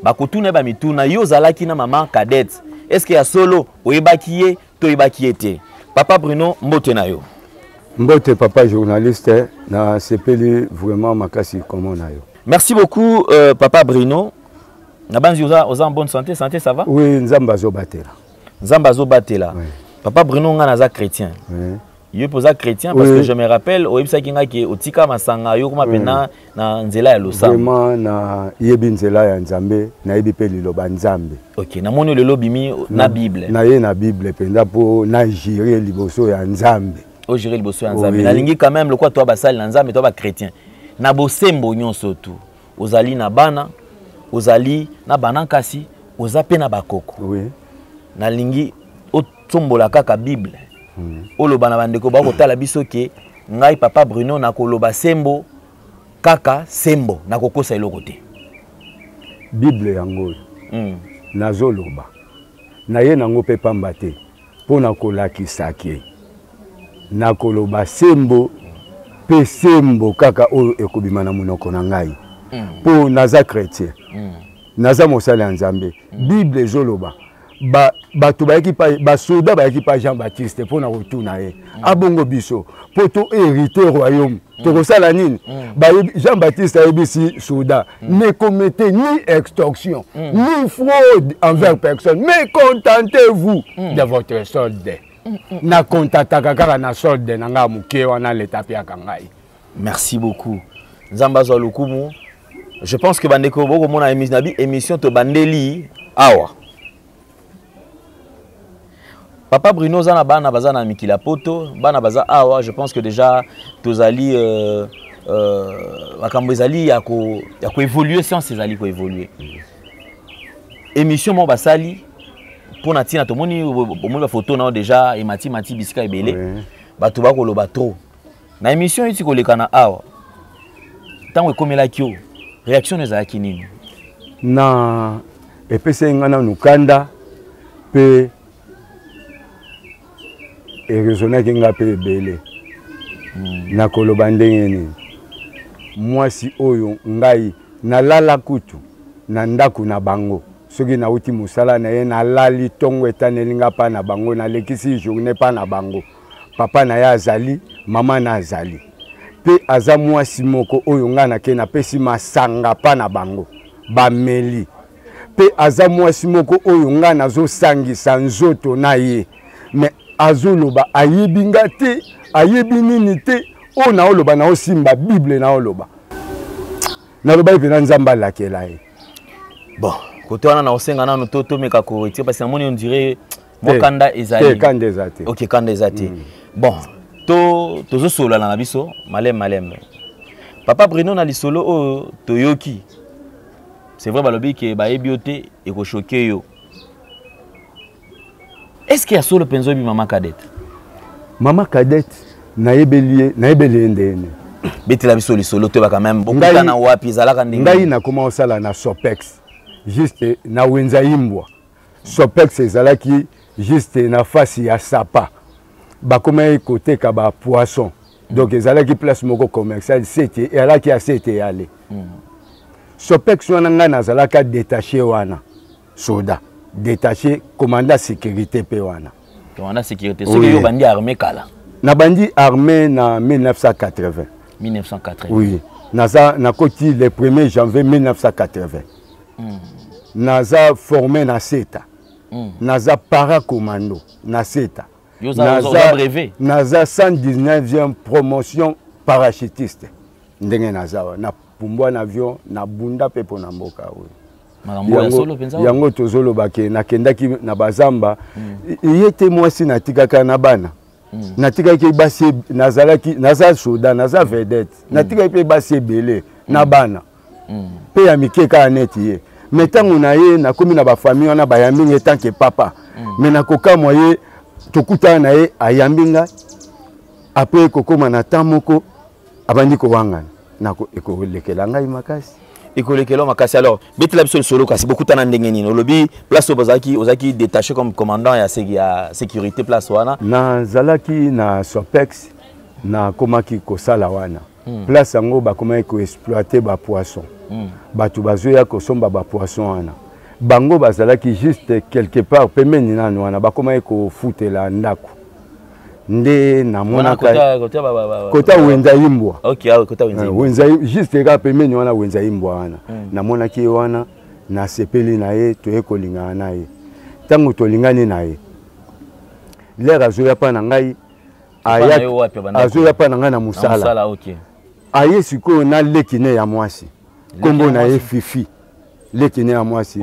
bakotuna ba mituna yo zalaki na maman Cadette. Est-ce qu'il y a solo oyebaki ye to oyebaki ete? Papa Bruno mbote na yo. Mbote papa journaliste na sepeli vraiment makasi comment na yo. Merci beaucoup euh, papa Bruno. Na banzi oza oza en bonne santé, santé ça va? Oui, nzamba zo batela. Nzamba zo batela. Oui. Papa Bruno nga naza chrétien. Oui. Yo posa chrétien parce oui. que je me rappelle au ebisa kinga ki otika masanga yo kuma pena oui. na nzela ya losam. Vraiment na yebi nzela ya nzambe na yebi pe liloba nzambe. OK, na moni le lobimi na Bible. Na ye na Bible penda po na gérer liboso ya nzambe. O gérer liboso ya nzambe. Oui. Na lingi quand même le quoi toi basali na nzambe toi ba chrétien. Na bosembo nyonso tu. Ozali na bana, ozali na bana kasi, ozape na bakoko. Oui. Na lingi o tombola kaka Bible. Mm. Oloba na bandeko ba kotala biso ke ngai papa Bruno na koloba sembo kaka sembo na kokosa eloko te. Bible yango mm. nazoloba na ye nango pe pamba te pona kolakisa ke na koloba sembo pe sembo kaka oyo ekobima na monoko na ngai mm. po naza chrétien mm. naza mosala ya Nzambe mm. Bible ezoloba ba bato ba ekipa ba soda ba ekipa Jean Baptiste pona rotuna ye mm. abongo biso poto hériter royaume mm. to kosala nini mm. ba Jean Baptiste ayebisi soda mm. ne commettez ni extorsion mm. ni fraude envers mm. personne mais contentez-vous mm. de votre solde mm. na kontataka kaka na solde na nga muke wana leta pia kangai. Merci beaucoup Nzamba zo lukumu. Je pense que bandeko boko mona émission to bandeli awa. Papa Bruno zana bana bazana mikila poto bana baza awa. Je pense que déjà tozali euh euh makambo ezali ya ko ya ko évoluer science ezali ko évoluer. Émission mo basali pour na tina to moni moni ba photo na déjà et mati mati bisika ebele bato ba ko loba trop. Na émission iti ko lekana awa. Tango ekomela kyo réaction ezalaki nini? Na epese ngana nukanda pe et raisonner qui n'a pas belé. Na koloba ndenge ni. Moi si oyo ngai na lala kutu na ndaku na bango. Soki na uti musala na ye na lali tongo etanelinga pa na bango na lekisi journée pa na bango. Papa na ya azali, mama na azali. Pe aza mwasi moko oyo nga na ke na pesi masanga pa na bango. Bameli. Pe aza mwasi moko oyo nga na zo sangisa nzoto na ye. Mais azoloba ayebinga te ayebi nini te o na oloba na osimba Bible na oloba na loba ipena Nzamba lakela ye. Bon kote wana na osenga na toto meka ko tie parce que moni on dirait mokanda ezali. Te kanda ezate. OK kanda ezate. Mm. Bon to tozo solo na biso malem malem. Papa Bruno na lisolo o toyoki. C'est vrai balobi ke ba ebiote e ko choquer yo. Est-ce qu'il y a solo penzo bi maman Cadette? Maman Cadette na yebelie na yebelie ndene. Betela biso li solo te ba quand même beaucoup na wapi zalaka ndinga. Ngai na comment sala na Sopex. Juste na wenza imbwa. Sopex ezalaki juste na fasi ya sapa. Ba comme côté ka ba poisson. Donc ezalaki place moko commercial c'était et là qui a c'était aller. Sopex wana nga na zalaka détaché wana. Soda. Détaché commandant sécurité péwana. Commandant sécurité. Ce qui est bandi armé kala. Na bandi armé na mille neuf cent quatre-vingts. mille neuf cent quatre-vingts. Oui. Naza na koti le premier janvier mille neuf cent quatre-vingts. Mm. Naza formé na seta. Mm. Naza para commando na seta. Naza brevet. Naza cent dix-neuvième promotion parachutiste. Ndenge naza na pumbwa na avion na bunda pepo na mboka oui. Yango tozolo bake nakendaki na bazamba yete mwasi natikaka na bana natikaki basi nazalaki naza soda naza vedette natikaki basi belé na bana pe ya mikeka aneti ye metango na ye nakomi na ba famille wana bayambi tant que papa mais nakoka moye tokuta na ye ayambinga après kokoma na tamoko abandi ko wangana nako ekolekela ngai makasi. Écolekelo makasi alors betela biso solo kasi beaucoup tana ndenge nini olobi place obazaki ozaki détaché comme commandant ya sécurité place wana na zalaki na Sopex na komaki kosala wana mm. place yango bakomaki koexploite bapoisson mm. bato bazoya kosomba bapoisson wana bango bazalaki juste quelque part pembeni nano wana bakomaki kofutela ndako nde namonaka kota wenza imbwa wenza juste ka pembeni wana wenza imbwa wana namonaki wana nasepeli na ye toye kolingana na ye ntango tolingani na ye lere azoya mpa na ngai azoya mpa na ngai na mosala aye sikoyo na leki ne ya mwasi nkombo na ye Fifi leki ne ya mwasi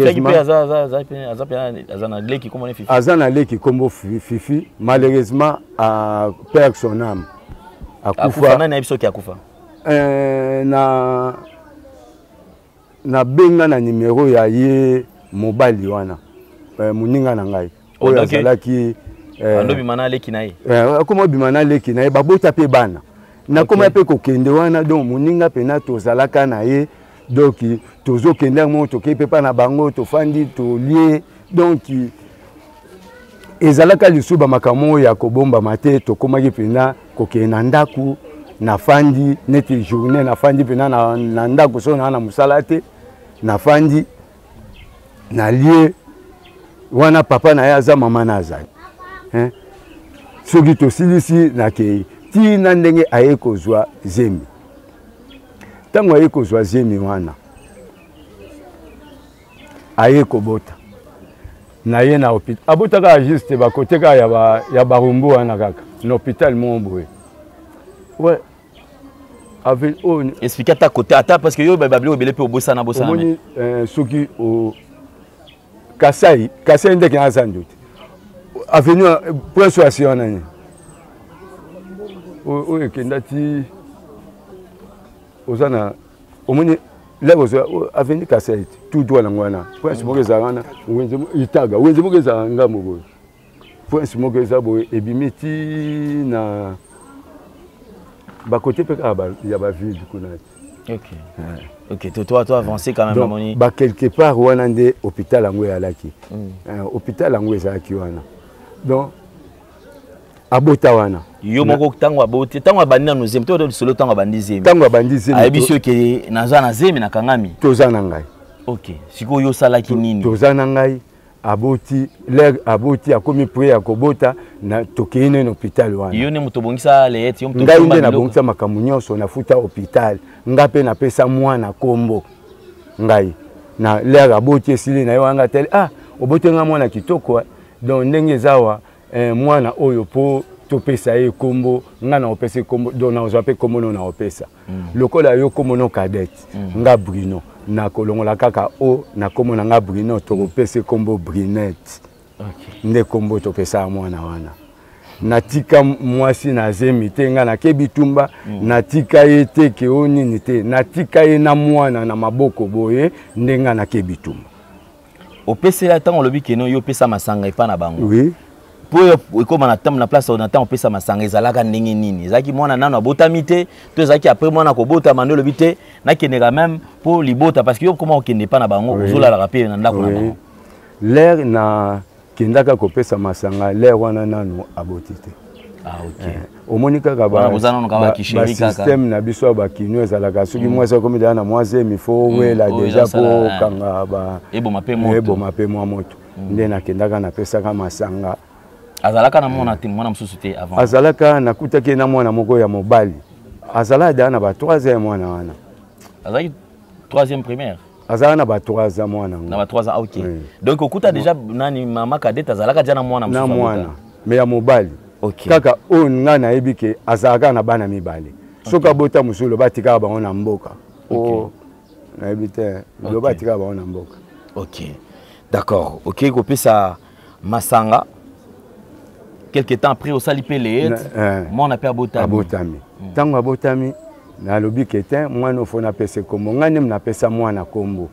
aza na leki nkombo Fifi malheureusement a perdre son âme akufa na na benga na numero ya ye mobali wana moninga na ngai oyo azalaki akoma bima na leki na ye babota mpe bana nakoma mpe kokende wana donc moninga mpena tozalaka na ye donc tozokende yango tokei mpe mpa na bango tofandi tolie donc ezalaka lisusu bamakambo oyo ya kobombama te tokomaki mpena kokende na ndako nafandi neti journée nafandi mpena na ndako so na na mosala te nafandi nalie wana papa na ye aza mama na azali soki tosilisi nakei tina ndenge aye kozwa zemi ntango aye kozwa zemi wana aye kobota na ye na hôpital abotaka juste bakote kaka ya barumbu wana kaka na hôpital moko boye ouais avec on expliquer ta côté ata parce que yo babli obele pe obosana bosana omoni soki o Kasai Kasai ndeke na zandoute avenue prince wa siona ni o o kendati ozana omoni lego zo avenue Kasai tout droit ngwana prince mogeza wana wenze itaga wenze mogeza ngamo boy prince mogeza boy ebimiti na ba côté pe ka ba ya ba ville kuna. OK. OK, toi toi toi avancer quand même donc, moni. Ba quelque part wana nde hôpital ngwe alaki. Mm. Hôpital ngwe zaki wana. Donc abota wana. Yo moko tango aboti tango abandina no zemi to solo tango abandizemi. Tango abandizemi. Ayebiso ke naza na zemi na kangami. Toza na ngai. OK. Siko yo salaki nini? Toza na ngai. Aboti l'air aboti akomi prier akobota na tokene na hôpital wana yo ne mutobongisa leeti yo mutobongisa ngai nde na bongisa makamu nyonso na futa hôpital ngape na pesa mwana kombo ngai na l'air aboti esili na yo anga tel ah obotenga mwana kitoko donc ndenge zawa eh, mwana oyo po topesa ye kombo nga na opesa kombo donc na ozape kombo no na opesa mm. lokola yo kombo no cadette mm. nga Bruno na kolongola kaka o na kombo na nga Bruno tokopesa kombo Brinette. Okay. Nde kombo topesa mwana wana. Natika mwasi na zemi te nga na kebitumba mm. natika ye te ke onini te natika ye na mwana na maboko boye nde nga na kebitumba. Opesa ya tango lobi keno yo pesa masanga ipa na bango. Oui. Po comme na tam na place on attend opesa masanga ezalaka ndenge nini. Ezaki mwana nano abotami te to ezaki après mwana ko bota mando lobi te na keneka même pour libota parce que yo comment okende pa na bango ozola la rappeler na ndako na bango. L'air na kendaka ko pesa masanga l'air wana nano aboti te. Ah OK. Au monika ka ba système na biso ba kinu ezalaka soki mwasi komi da na mwasi mi faut wela déjà po kanga ba ebo mape moto. Ebo mape mwa moto. Nde na kendaka na pesa ka masanga. Azalaka na mwana te mwana mususu te avant. Azalaka nakutaki na mwana moko ya mobali. Azalaka da na ba troisième mwana wana. Azalaki troisième primaire. Azalaka na ba trois ans mwana. Na ba trois ans OK. Oui. Donc okuta déjà nani mama kadete azalaka déjà na mwana mususu. Na mwana. Mais ya mobali. OK. Kaka o nga na ebike azalaka na bana mibale. Soka bota musulo batika ba ona mboka. O na ebite lo batika ba ona mboka. OK. D'accord. OK ko pesa masanga. Quelque temps après au salipé mon appel abotami abotami tango abotami na lobi kete mwana ofona pesa kombo ngane mna pesa mwana kombo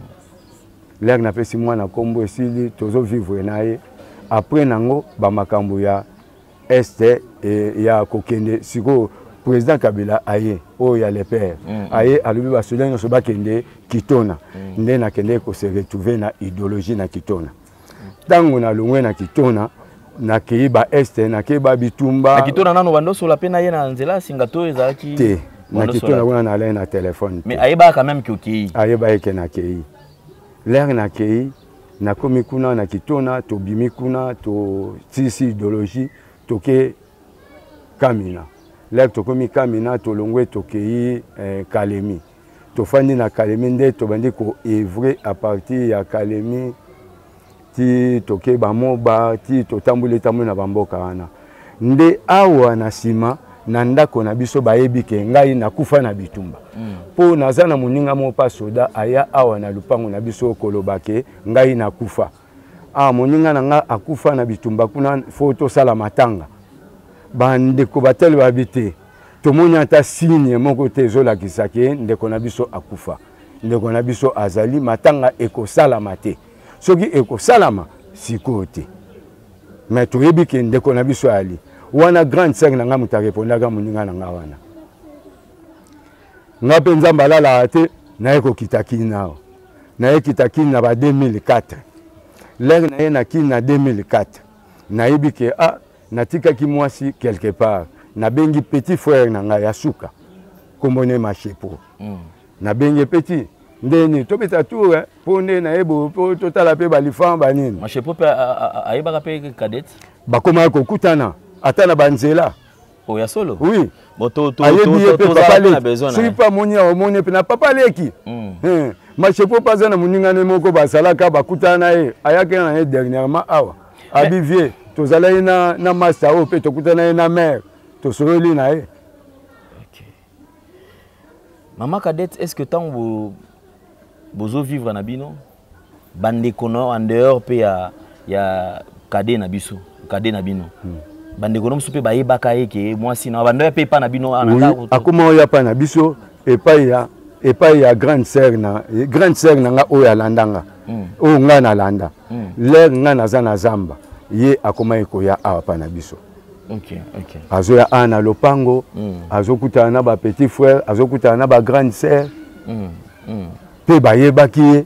l'air na pesa mwana kombo esili tozo vivre naye après nango ba makambo ya este et ya kokende siko président Kabila aye o ya le père aye alobi ba solengo so bakende kitona nde na kende ko se retrouver na idéologie na kitona tango na longwe na kitona na keiba este na keiba bitumba na kitona nano bando so la pena ye na nzela singato ezaki te na kitona wana na lay na téléphone. Mais ayeba quand même ki ayeba eke na kei. L'air na kei na komi kuna na kitona to bimi kuna to tisi idéologie to ke Kamina. L'air to komi Kamina to longwe to kei eh, Kalemi. To fandi na Kalemi nde to bandi ko œuvrer à partir ya Kalemi ti to ke ba moba ti to tambule tambule na bamboka wana. Nde awa na sima na ndako na biso bayebi ke ngai nakufa na bitumba. Po mm. naza na muninga mo pa soda aya awa na lupango na biso koloba ke ngai nakufa. Ah muninga na nga akufa na bitumba kuna foto sala matanga. Bandeko bateli babite. Tomoni ata signe moko te ezolakisa ke ndeko na biso akufa. Ndeko na biso azali matanga ekosalama te. Soki ekosalama sikoyo te. Mais toyebi ke ndeko na biso ali. Wana grande sœur na nga muta répondaka muninga na nga wana. Nga penza mbalala ate na eko kitaki nao. Na eko kitaki na ba deux mille quatre. L'air na ye na ki na deux mille quatre. Na yebi ke ah natika ki mwasi quelque part. Na bengi petit frère na nga ya suka. Kombone machepo. Mm. Na bengi petit ndeni to beta tour hein pour ne na ebo po total pe balifan banini. Machepo pe ayeba pe cadet. Ba koma ko kutana. Atana banzela. Oh ya solo. Oui. Bon to to to to na besoin. Si pas monia o monia pe na papa leki. Hmm. Machepo pas na muninga ne moko basalaka bakutana e ayaka na dernièrement awa. Abivier to zala na na master o pe to kutana na mère. To soroli na e. OK. Maman Cadette, est-ce que tant vous bozo vivre na bino bande kono en dehors pe ya ya cadet na biso, cadet na bino. Hmm. Bande kono msupe ba yebaka eke mwasi na bande pe pa na bino ananga oui, akoma oya pa na biso e pa ya e pa ya grande sœur na grande sœur na nga oya landanga mm. o nga na landa mm. l'air nga na za na zamba ye akoma eko ya a pa na biso. OK, OK. Azo ya ana lopango mm. azokuta na ba petit frère azokuta na ba grande sœur mm. mm. pe ba yebaki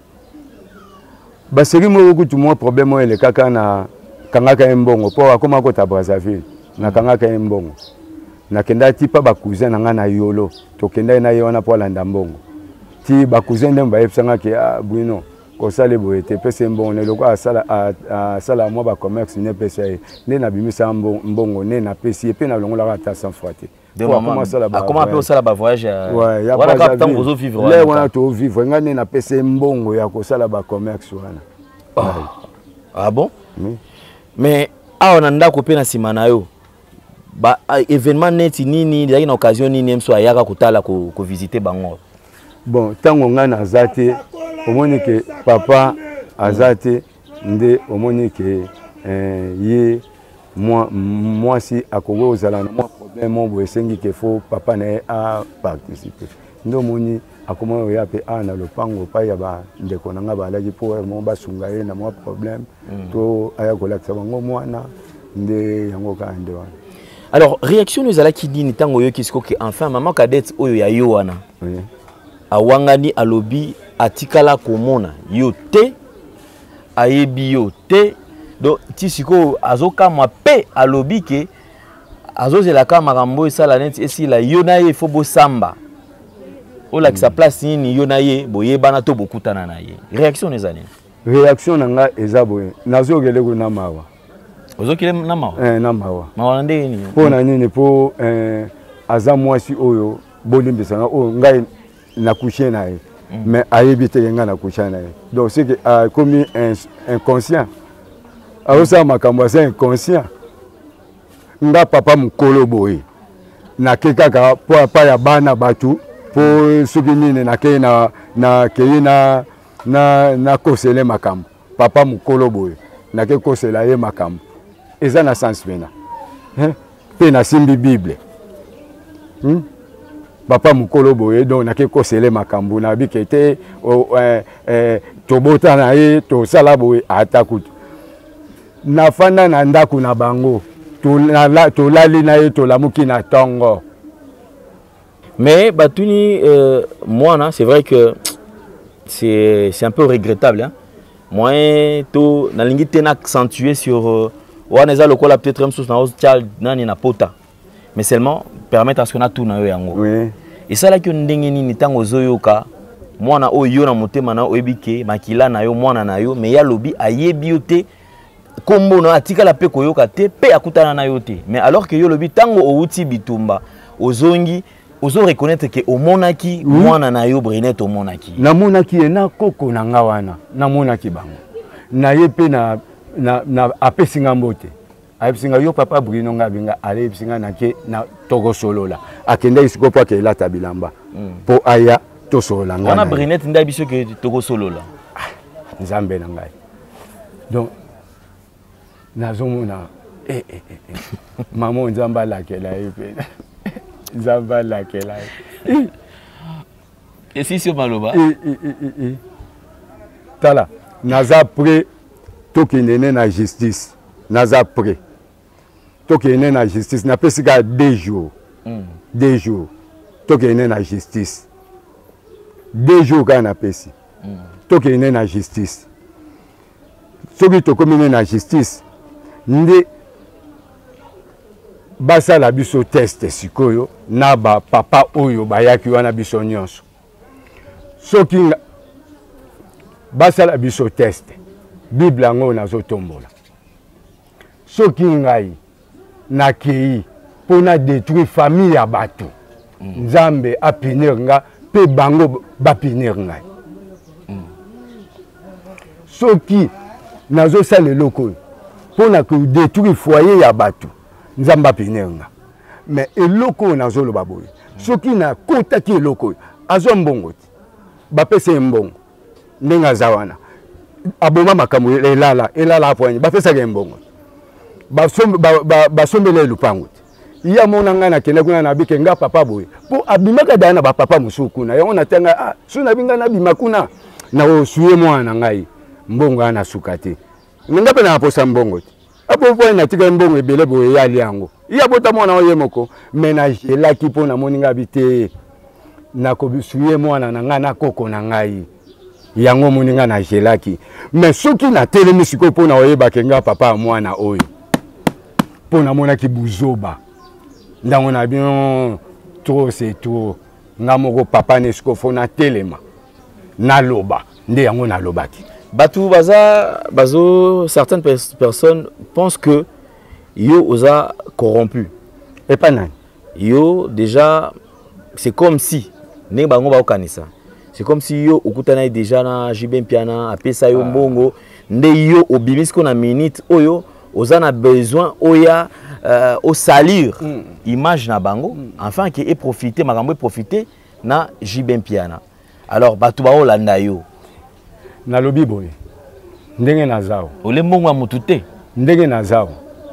ba seri mo kutu mo problème ele kaka na kangaka mbongo po akoma ko ta Brazzaville na kangaka mbongo na kenda ti pa ba cousin na nga na yolo to kenda na ye wana po landa mbongo ti ba cousin ndem ba yepsanga ke ah bwino ko sale boete pese mbongo ne loko asala asala mo ba commerce ne pese ne na bimisa mbongo ne na pesi pe na longola ka ta sans frotter de maman a comment peut sala ba voyage ouais wana ka temps vous vivre là wana to vivre nga ne na pese mbongo ya ko sala ba commerce wana. Ah bon? Oui. Mais awa na ndako pe na sima na yo ba événement neti nini il y a une occasion nini mso ayaka kutala ko ko visiter bango. Bon tango nga na zate omoni ke papa azate nde omoni ke eh, ye moi moi si akogo ozala na moi problème mo esengi ke fo papa na a participer ndo moni akoma oya pe ana lopango pa ya ba ndeko na nga balaki po mo basunga ye na moi problème mm. to aya kolakisa bango mwana nde yango ka ande wana. Alors réaction nous ala ki dini tango yo kisiko ke enfin maman Cadette oyo ya yo wana. Oui. Awangani alobi atikala komona yo te ayebi yo te donc tisiko azoka mwa pe alobi ke azozela ka makambo esala neti esila yo na ye fo bo samba. Ola ki sa place nini yo na ye boyebana to bokutana na ye. Réaction nezani. Réaction nanga eza boye. Nazogele ko na mawa. Ozokile na mawa. Eh na mawa. Mawa ndenge nini? Po na nini po eh aza mwasi oyo bolimbisanga o ngai na coucher na ye. Mm. Mais ayebi te nga na coucher na ye. Donc c'est que a commis un inconscient. A osa makambo c'est inconscient. Nga papa mukolo boye. Na kekaka po pa ya bana batu po soki nini na ke na na ke na na na kosele makambo. Papa mukolo boye. Na ke kosela ye makambo. Eza na sens pena. Hein? Pe na simbi Bible. Hmm? Papa mukolo boye donc na ke kosele makambo na bikete o eh eh tobota na ye to sala boye atakutu. Na fanda na ndaku na bango. To la to lali na ye to lamuki na tongo. Mais Batuni euh, moi c'est vrai que c'est c'est un peu regrettable hein. Moi to na lingi tena accentuer sur euh, waneza lokola peut-être même sous na child nani na pota. Mais seulement permettre à ce qu'on a tout na yo yango. Oui. Et ça là que ndenge nini tango zoyoka mwana oyo na motema na oyebike makila na yo mwana na yo mais ya lobi ayebi yo te kombo na atika la pe koyoka te pe akutana na yo te mais alors que yo lobi tango outi bitumba ozongi ozo reconnaître que omonaki mwana na yo Brinette omonaki na monaki na koko na nga wana na monaki bango na yepe na na na apesinga mbote apesinga yo papa Bruno ngabinga ale epesinga na ke na togo solola akenda isiko pa ke lata bilamba po aya to solola nga na Brinette nda biso ke togo solola nzambe na ngai donc nazomona eh eh eh maman nzamba la ke la yepe nzamba la ke la et si sur maloba eh eh eh tala naza prêt tokende na justice naza prêt tokende na justice na pesika deux jours mm. deux jours tokende na justice deux jours ka na pesi mm. tokende na justice soki tokomine na justice nde basala biso test sikoyo na ba papa oyo bayaki wana biso nyonso soki basala biso test Bible yango nazotombola soki ngai nakei pona détruire famille ya bato mm. Nzambe apinir nga pe bango bapinir ngai mm. soki nazosala eloko pona ko détruire foyer ya bato Nzambe apinir nga mais eloko nazoloba boye soki na kotaki eloko azo mbongo ti bapese mbongo ndenga zawana aboma makambo elala elala apoanye bapesaka mbongo basombela lupango iya mona nga nakende kuna na bike nga papa boye po abimaka dana na bapapa musuku kuna yango natenga ah suna binga na bima kuna na osuye mwana ngai mbongo ana sukate nga pe na posa mbongo ti apo po na tika mbongo ebele boye yali yango iya bota mwana oye moko ménage laki po na moninga bite na ko suye mwana na nga na koko na ngai yango moninga na jelaki mais soki na telemi siko pona oyeba kenga papa mwana oyo pona mona ki buzoba ndango na bien trop c'est trop ngamoko papa nesiko fona telema na loba nde yango na lobaki batu baza bazo certaines pers personnes pensent que yo oza corrompu et pas nani yo déjà c'est comme si ne bango ba okanisa c'est comme si yo okutana déjà na Jibem Piana apesa yo mbongo nde yo obimisi ko na minute oyo ozana besoin oya euh, au salir mm. image na bango mm. enfin que et profiter makambo profiter na Jibem Piana alors batu ba olanda yo na lobi boye ndenge nazao ole mbongo ya mutu te ndenge nazao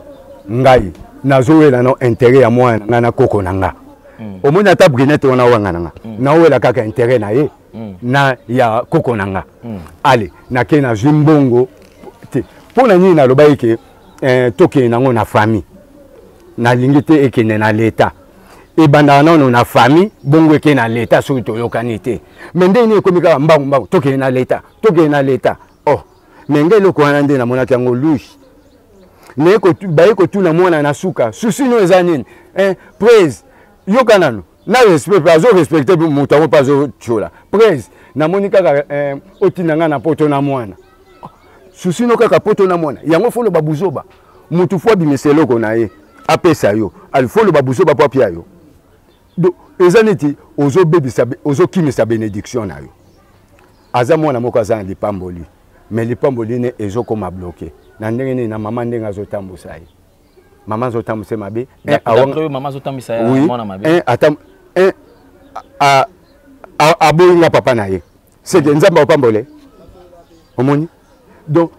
ngai nazowela no intérêt ya mwana nga na koko na nga mm. omoni ata Brinette wana wanga na nga mm. na wela kaka intérêt na ye mm. na ya koko na nga mm. ale na ke na zimbongo te pona nini na loba yeke eh, toke nango na famille na lingite ekene na leta e banda nano na famille bongo eke na leta so to yokani te mais ndeni ekomika mbangu mbangu toke na leta toke na leta oh mais ngelo ko wana nde na monaki yango louche ne ko baye ko tuna mwana na suka susino ezanini eh praise yokanano na respect pas au respecter moto ngo pas au chola praise na monika eh otinanga na poto na mwana susino kaka poto na mwana yango folo babuzoba mutu fo bimiselo ko na ye apesa yo al folo babuzoba papia yo do ezaniti ozo bebisa ozo kimisa bénédiction na yo aza mwana moko aza lipamboli mais lipamboli ne ezo koma bloqué na ndenge na mama ndenge azotambusa ye mama zotambusa mabe eh awanga mama zotambusa ya mwana mabe eh atam eh a a boyinga papa na ye c'est que nzamba opambole omoni donc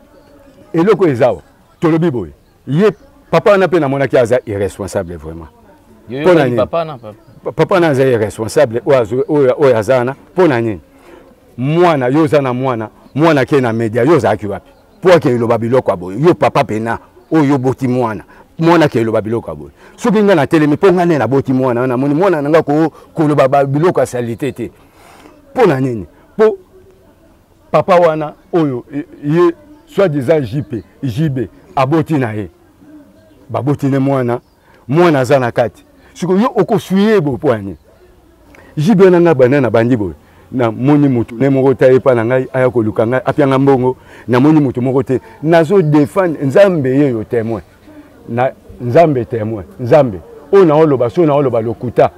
eloko ezao tolobi boye ye papa na pe na mona ki aza irresponsable vraiment yo yo papa na papa papa na aza irresponsable o o azana pona nini mwana yo zana mwana mwana ke na media yo za ki wapi po ke loba biloko aboye yo papa pena o yo boti mwana mwana ke loba biloko aboye soki nga na telemi po nga ne na boti mwana na moni mwana nga ko ko loba biloko salite te pona nini po papa wana oyo ye soit disant J P J B aboti na ye baboti ne mwana mwana za na kati siko yo okosuye bo poani jibe na nga banana bandi boy na moni mutu ne moko taye pa na ngai aya ko luka ngai apia mbongo na moni mutu moko te nazo défendre nzambe ye yo témoin na nzambe témoin nzambe o na oloba so na oloba lokuta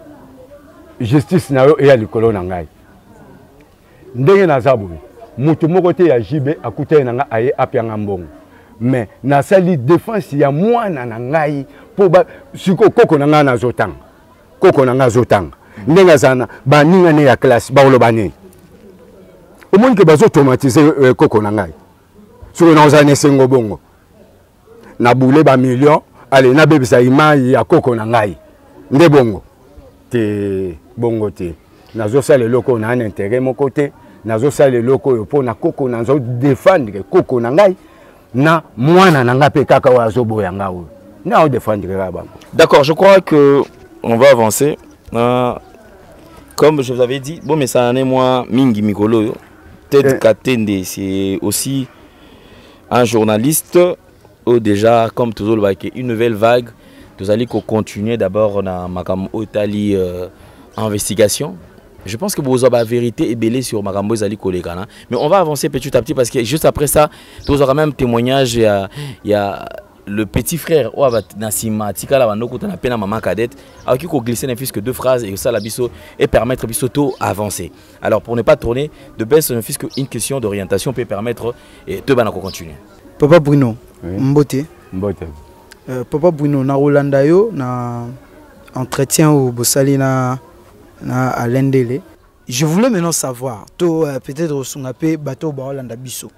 justice na yo e ya likolo na ngai ndenge na zabu mutu moko te ya jibe akuta na nga aye apia mbongo mais na sali défense ya mwana na ngai po ba siko koko na nga na zotanga koko na nga zotanga ndenga zana ba ninga ne ya classe ba oloba ne omoni ke bazo automatiser koko na ngai so na ozane sengo bongo na boule ba million allez na bebisa imai ya koko na ngai nde bongo te bongo te nazo sala loko na un intérêt mon côté nazo sala loko yo po na koko na zo défendre koko na ngai na mwana na nga pe kaka wa zo boya ngao na o défendre ba. D'accord, je crois que on va avancer. Euh, comme je vous avais dit, bon mais ça en est moi Mingi Mikolo Ted eh. Katende, c'est aussi un journaliste ou déjà comme toujours le une nouvelle vague. Vous allez continuer d'abord dans Makam Otali euh, investigation. Je pense que vous avez la vérité est belée sur Makambo Zali Kolekana. Mais on va avancer petit à petit parce que juste après ça, vous aurez même témoignage. Il y a, il y a le petit frère Nassima Tikala Wanoko na pena maman cadette avec qui on glisser n'importe que deux phrases et ça la biso et permettre bisoto avancer. Alors pour ne pas tourner de baisse ne fût qu'une question d'orientation peut permettre et de banako continuer. Papa Bruno, oui. Mbote. Mbote. Euh, Papa Bruno na Rolanda yo na entretien au Bossali na na Alendele. Je voulais maintenant savoir to euh, peut-être au Sungapé bateau ba Rolanda biso.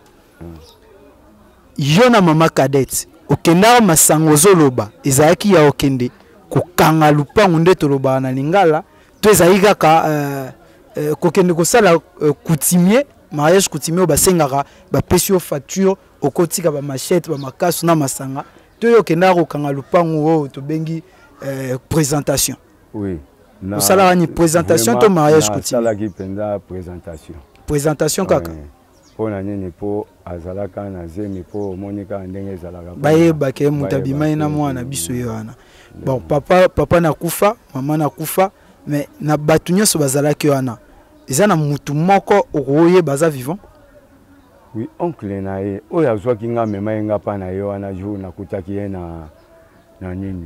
Yo na maman cadette okenda masango zoloba ezaki ya okende kokanga lupango nde toloba na lingala to ezali kaka euh, euh, kokende kosala euh, coutumier mariage coutumier basengaka bapesi yo facture okotika ba machette ba makasu na masanga to okenda kokanga lupango o to bengi euh, présentation. Oui. Na osala ni présentation to mariage coutumier. Na sala ki penda présentation. Présentation kaka. Pona nini po azalaka na zemi po monika ndenge zalaka baye bake mutabima na mwana biso yana bon papa papa na kufa mama na kufa mais na batunyo so bazalaki yana ezana mutu moko okoye baza vivant. Oui, oncle na ye oyo azwaki nga mema yenga pa na yo wana jour nakutaki ye na na nini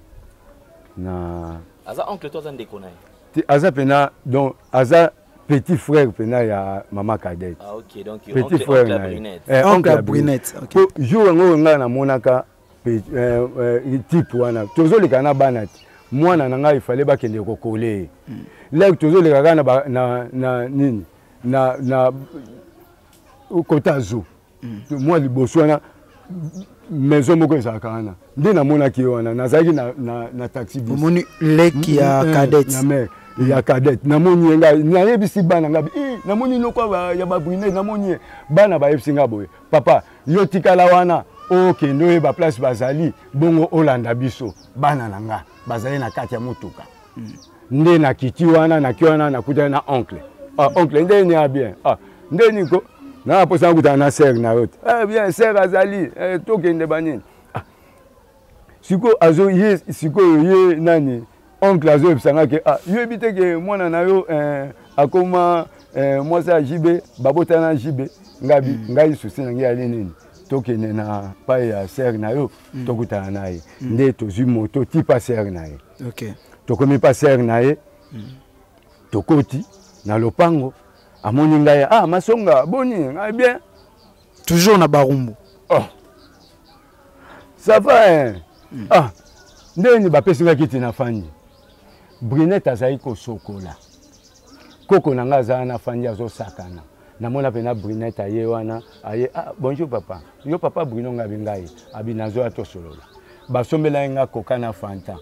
na aza oncle toi za ndeko na ye aza pena donc aza petit frère pena ya maman cadette. Ah ok, donc petit oncle, frère oncle Brunette. Eh, oncle Brunette. OK. Jour ngo nga na monaka euh euh type wana. Tozo le kana banati. Mwana na nga ifale ba kende ko coller. Là tozo le kana na na na nini? Na na kotazo. Moi liboso na maison moko za kana. Ndi na monaki wana nazaki na na na taxi bis. Moni leki ya cadette. Na mère ya cadette na moni nga na yebisi bana ngabi eh na moni lokwa ya ba Brunette na moni bana ba yebisi nga boye papa yo tikala wana OK ndoye ba place bazali bongo olanda biso bana nanga bazali na kati ya mutuka nde na kiti wana na kiwana na kuta na oncle ah oncle nde ni a bien ah nde ni ko na posa kuta na sœur na yote eh bien sœur azali eh tokende banini ah siko azo ye siko ye nani oncle azo ebisanga ke ah yo ebite ke mwana na yo eh akoma eh moi ça jibe babota na jibe ngabi ngai susi na ngi ali nini tokene na pa ya sœur na yo tokuta na ye nde tozu moto tipa sœur na ye. OK. Tokomi pa sœur na ye tokoti na lopango amoni ngai ah masonga boni ngai bien toujours na barumbu. Oh ça va hein. Mm. Ah ndeni bapesi nga kiti na fandi Brunette azali ko sokola koko nanga azala na fandi azo sakana namona pena Brunette aye wana aye ah bonjour papa yo papa Bruno ngabi ngai abi nazo atosolola basombela nga koka na fanta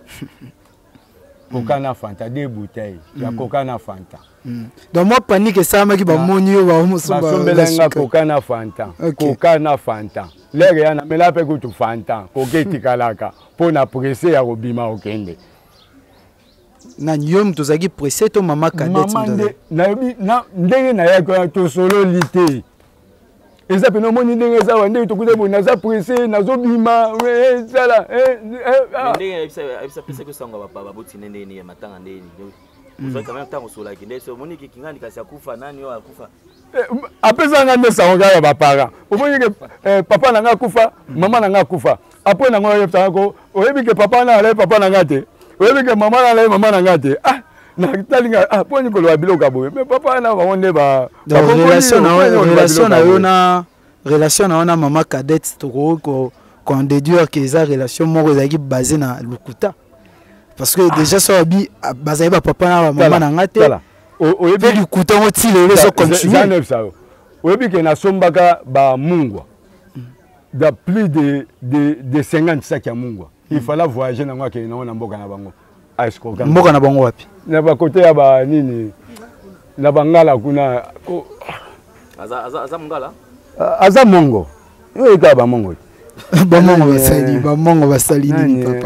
koka na fanta deux bouteilles ya koka na fanta donc moi panique ça maki ba moni yo ba musumba basombela nga koka na fanta koka na fanta lere yana mela pe kutu fanta koketi kalaka pona pressé ya robima okende na nyom tozaki pressé to mama cadette mama na na ndenge na ya to solo lité eza peno moni ndenge za wande to kude bona za pressé nazo bima we sala eh ndenge ebisa ebisa pesa ko sanga papa baboti nende ni matanga ndeni Vous quand même tant sur la Guinée, c'est Monique qui ngani kasi akufa nani yo akufa. Après ça ngande sanga ya ba parents. Omoni que papa nanga akufa, maman nanga akufa. Après nanga yo tanga oyebi que papa na ale papa nanga te. Oyebi que maman na ale maman nanga te. Ah na talinga ah poni ko lo biloko boye. Mais papa na ba onde ba relation na relation na yo na relation na ona maman cadette to ko qu'on déduire que esa relation mo ezaki basée na lukuta. Parce que déjà ça bi basé ba papa na maman na ngate o yebi du kuta on tile les so continuer ça o yebi que na sombaka ba mungwa da plus de de de cinquante sacs ya mungwa il fallait voyager na ngwa ke na na mboka na bango a escoka mboka na bango wapi na ba côté ya ba nini na bangala kuna aza aza aza mungala aza mongo yo eka ba mongo ba mongo basali ba mongo basali ni papa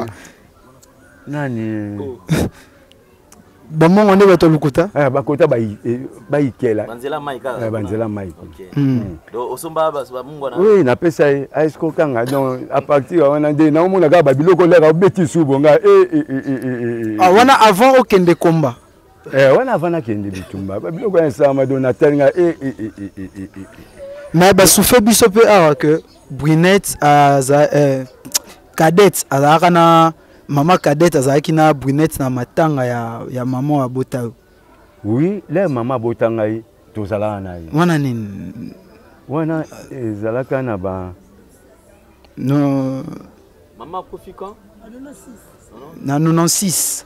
nani bamongo nde bato lukuta eh bakota ba ba ikela banzela mai ka eh banzela mai OK do osomba ba mungu na oui na pesa ai sko kanga donc à partir wana nde na omona ka ba biloko leka beti subo nga eh eh ah wana avant okende komba eh wana avant na kende bitumba ba biloko ya sama donateur nga eh eh eh eh mais ba souffle biso pe ara que Brunette aza euh cadette azaka na Maman cadette azaki na Brunette na matanga ya ya maman abota. Oui, les maman botanga yi tozala na yi. Wana nini? Wana ezalaka na ba no maman kofi quand? Na quatre-vingt-seize.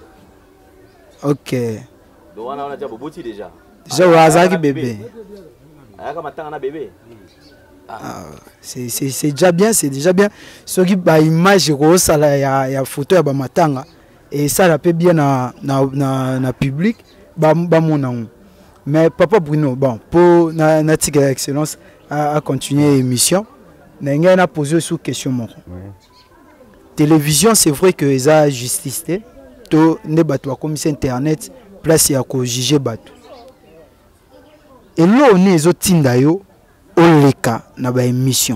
OK. Donc wana wana déjà boti déjà. Déjà wazaki bébé. Ayaka matanga na bébé. Ah, c'est c'est déjà bien, c'est déjà bien. Ce qui ba image ça là ya ya photo ya ba matanga et ça la peut bien na na na, na public ba ba mon. Mais papa Bruno, bon pour na na tika excellence à, à continuer l'émission, n'enga na posé sous question mon. Télévision, c'est vrai que ça justice to ne bato comme internet place ya ko juger bato. Et là on est zo tinda yo oleka na ba émission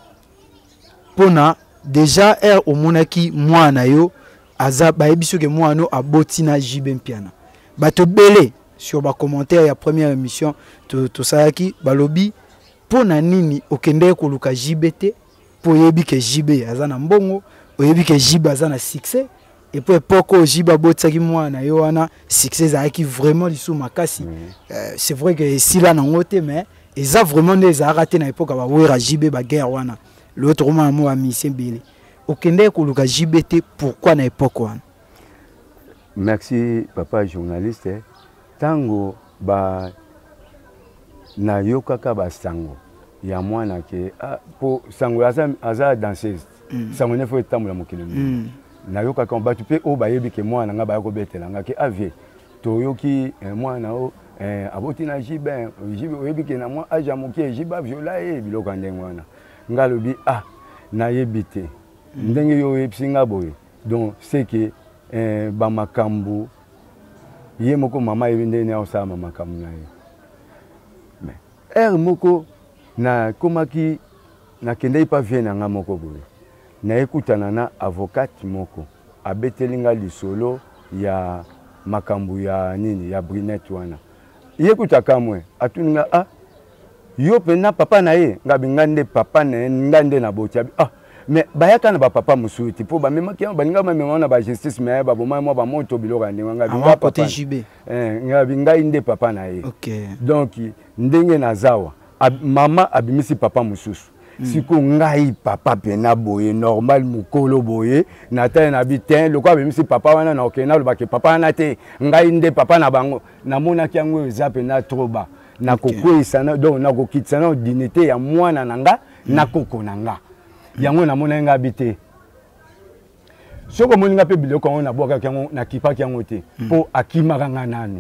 pona déjà er au monaki mwana yo aza ba ebiso ke mwana aboti na J B Mpiana bato belé sur ba commentaire ya première émission to to sayaki balobi pona nini okende ko luka J B T po yebi ke J B aza na mbongo oyebi ke J B aza na succès et puis poko J B abotaki mwana yo wana succès zaki vraiment lisu makasi euh, c'est vrai que si là na ngote mais et ça vraiment des arrêtés à l'époque à voir J B ba guerre wana l'autre roman mo ami Sembele okende ko luka J B T pourquoi na époque wana. Merci papa journaliste tango ba na yokaka ba sango ya mwana ke ah, po sango aza aza danseuse mm. sango ne faut tamula mokili mm. na yokaka ba tu pe o ba yebi ke mwana nga ba ko betela nga ke avie to yoki eh, mwana o eh aboti na jibe jibe oyebi ke na moi aja mokie jiba viola e biloko ndenge wana ngalobi ah na yebite ndenge yo epsinga boye donc c'est que eh ba makambu ye moko mama yebinde ne osa mama makambu na ye mais er moko na komaki na kende pa vie na nga moko boye na ekutana na avocate moko abetelinga lisolo ya makambu ya nini ya Brunette wana yekuta kamwe atuninga ah yo pena papa na ye ngabi ngande papa na ngande na botia ah mais bayaka na ba papa musuti po ba mema kiamba balinga mema na ba justice mais ba boma mo ba moto biloko ndenge ngabi ba papa J B eh ngabi ngai nde papa na ye OK donc ndenge na zawa ab, mama abimisi papa mususu mm. siko ngai papa pena boye normal mukolo boye na ta na bitin le quoi abimisi papa wana na okena le ba ke papa na te ngai nde papa na bango na mona kiango za pena trop ba na kokwisa na donc na kokitsa na dignité ya mwana nanga mm. na koko nanga yango na mona nga habité soko moninga pe biloko on na boka kiango na kipa kiango te mm. po akimaka nga nanu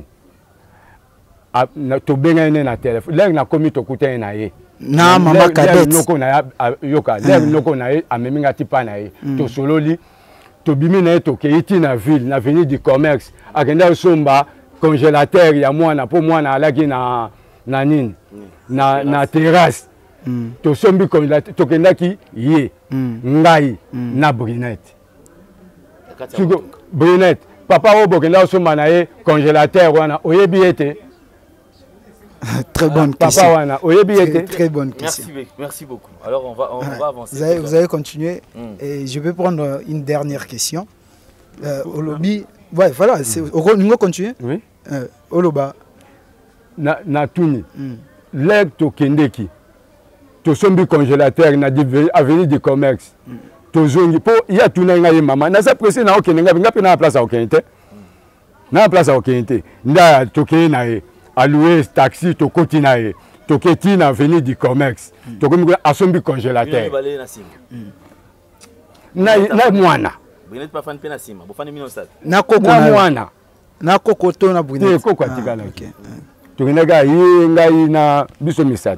na to benga ne na téléphone leng na komi to kuta na ye na mama cadette loko na yoka leng loko na ye ameminga tipa na ye to sololi to bimi na to keiti na ville na avenue du commerce akenda somba congélateur ya mwana po mwana alaki na na nini na na terrasse to sombi congélateur to kendaki ye ngai na Brunette Brunette papa oyo bokenda osomba na ye congélateur wana oyebi ete très bonne papa question wana oyebi ete très bonne question merci, merci beaucoup alors on va, on va avancer vous allez, vous allez continuer mm. et je vais prendre une dernière question euh, Olobi ouais voilà c'est on va continuer oui euh, Oloba na na tuni mm. leg to kendeki to sombi congélateur na avenue du commerce mm. to zongi po ya tuna ngai mama na sa pressé na okende ngai ngapi na place okende na place okende nda to ke na ye alloué taxi to koti na ye to ke ti na avenue du commerce mm. to komi a sombi congélateur mm. na na mwana Brunette pas fan pena sima bo fan mino stade na koko na mwana na koko to na Brunette koko atikala okay tokenaka ye ngai na biso misato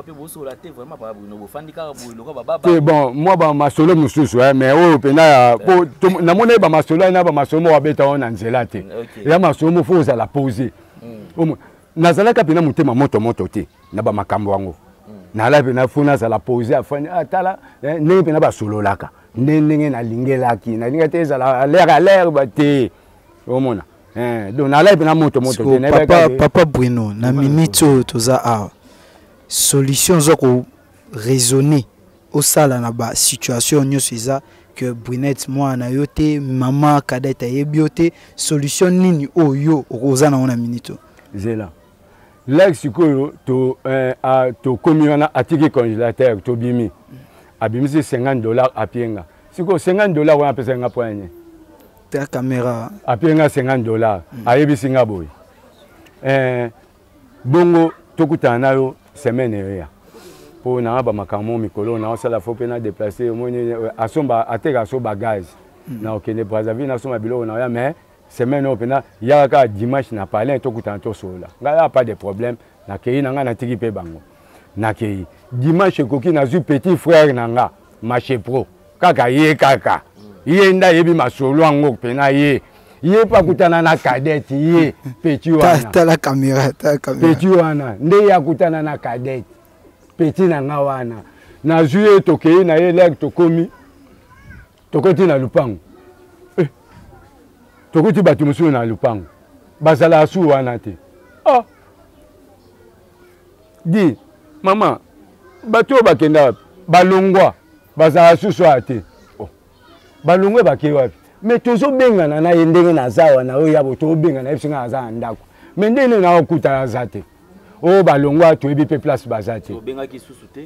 te bon moi bamasolo mosusu mais oyo mpena namoni bamasolo na bamasolo moko abeta oyo na nzela te eya masolo mo fo ozala pose nazalaka mpena motema motomoto te na bamakambo yango nala mpena fo nazala pose afani atala ndenge mpena basololaka nde ndenge nalingelaki nalinga te ezala alere alere te omona Eh, donc na live na moto moto papa papa Bruno na minute toza a solution zoko raisonner au sala na ba situation nyoso eza que Brunette moi na yote maman kadeta yebiote solution nini oyo okoza na ona minute zela like sikoyo to euh a to komiona atiki congélateur to bimi abimisi cinquante dollars apienga siko cinquante dollars wana pesa nga poanye ta caméra apienga cinquante dollars mm. ayebisi nga boy eh bongo tokutana nayo semaine ya po na ba makambo mikolo na osala fo pena déplacer omoni asomba ateka so bagage mm. na okende Brazzaville na soma bilo na ya mais semaine opena ya ka dimanche na parler tokutana to sola nga pas de problème na kei na nga na tiki pe bango na kei dimanche koki na zu petit frère na nga marché pro kaka ye kaka ye nda yebi masolo yango pena ye ye pa kutana na cadette ye petit wana ta la caméra ta caméra petit wana nde ya kutana na cadette petit na nga wana na juillet tokei na ye leg tokomi tokoti na lupango eh tokoti batu musu na lupango bazala asu wana te ah di mama batu bakenda balongwa bazala susu ate balongwe bake wapi mais tozo bengana na yendenge na zawa na oya bo to bengana esinga za ndako mais ndene na okuta azate o balongwa to ebi pe place bazate to benga ki susu te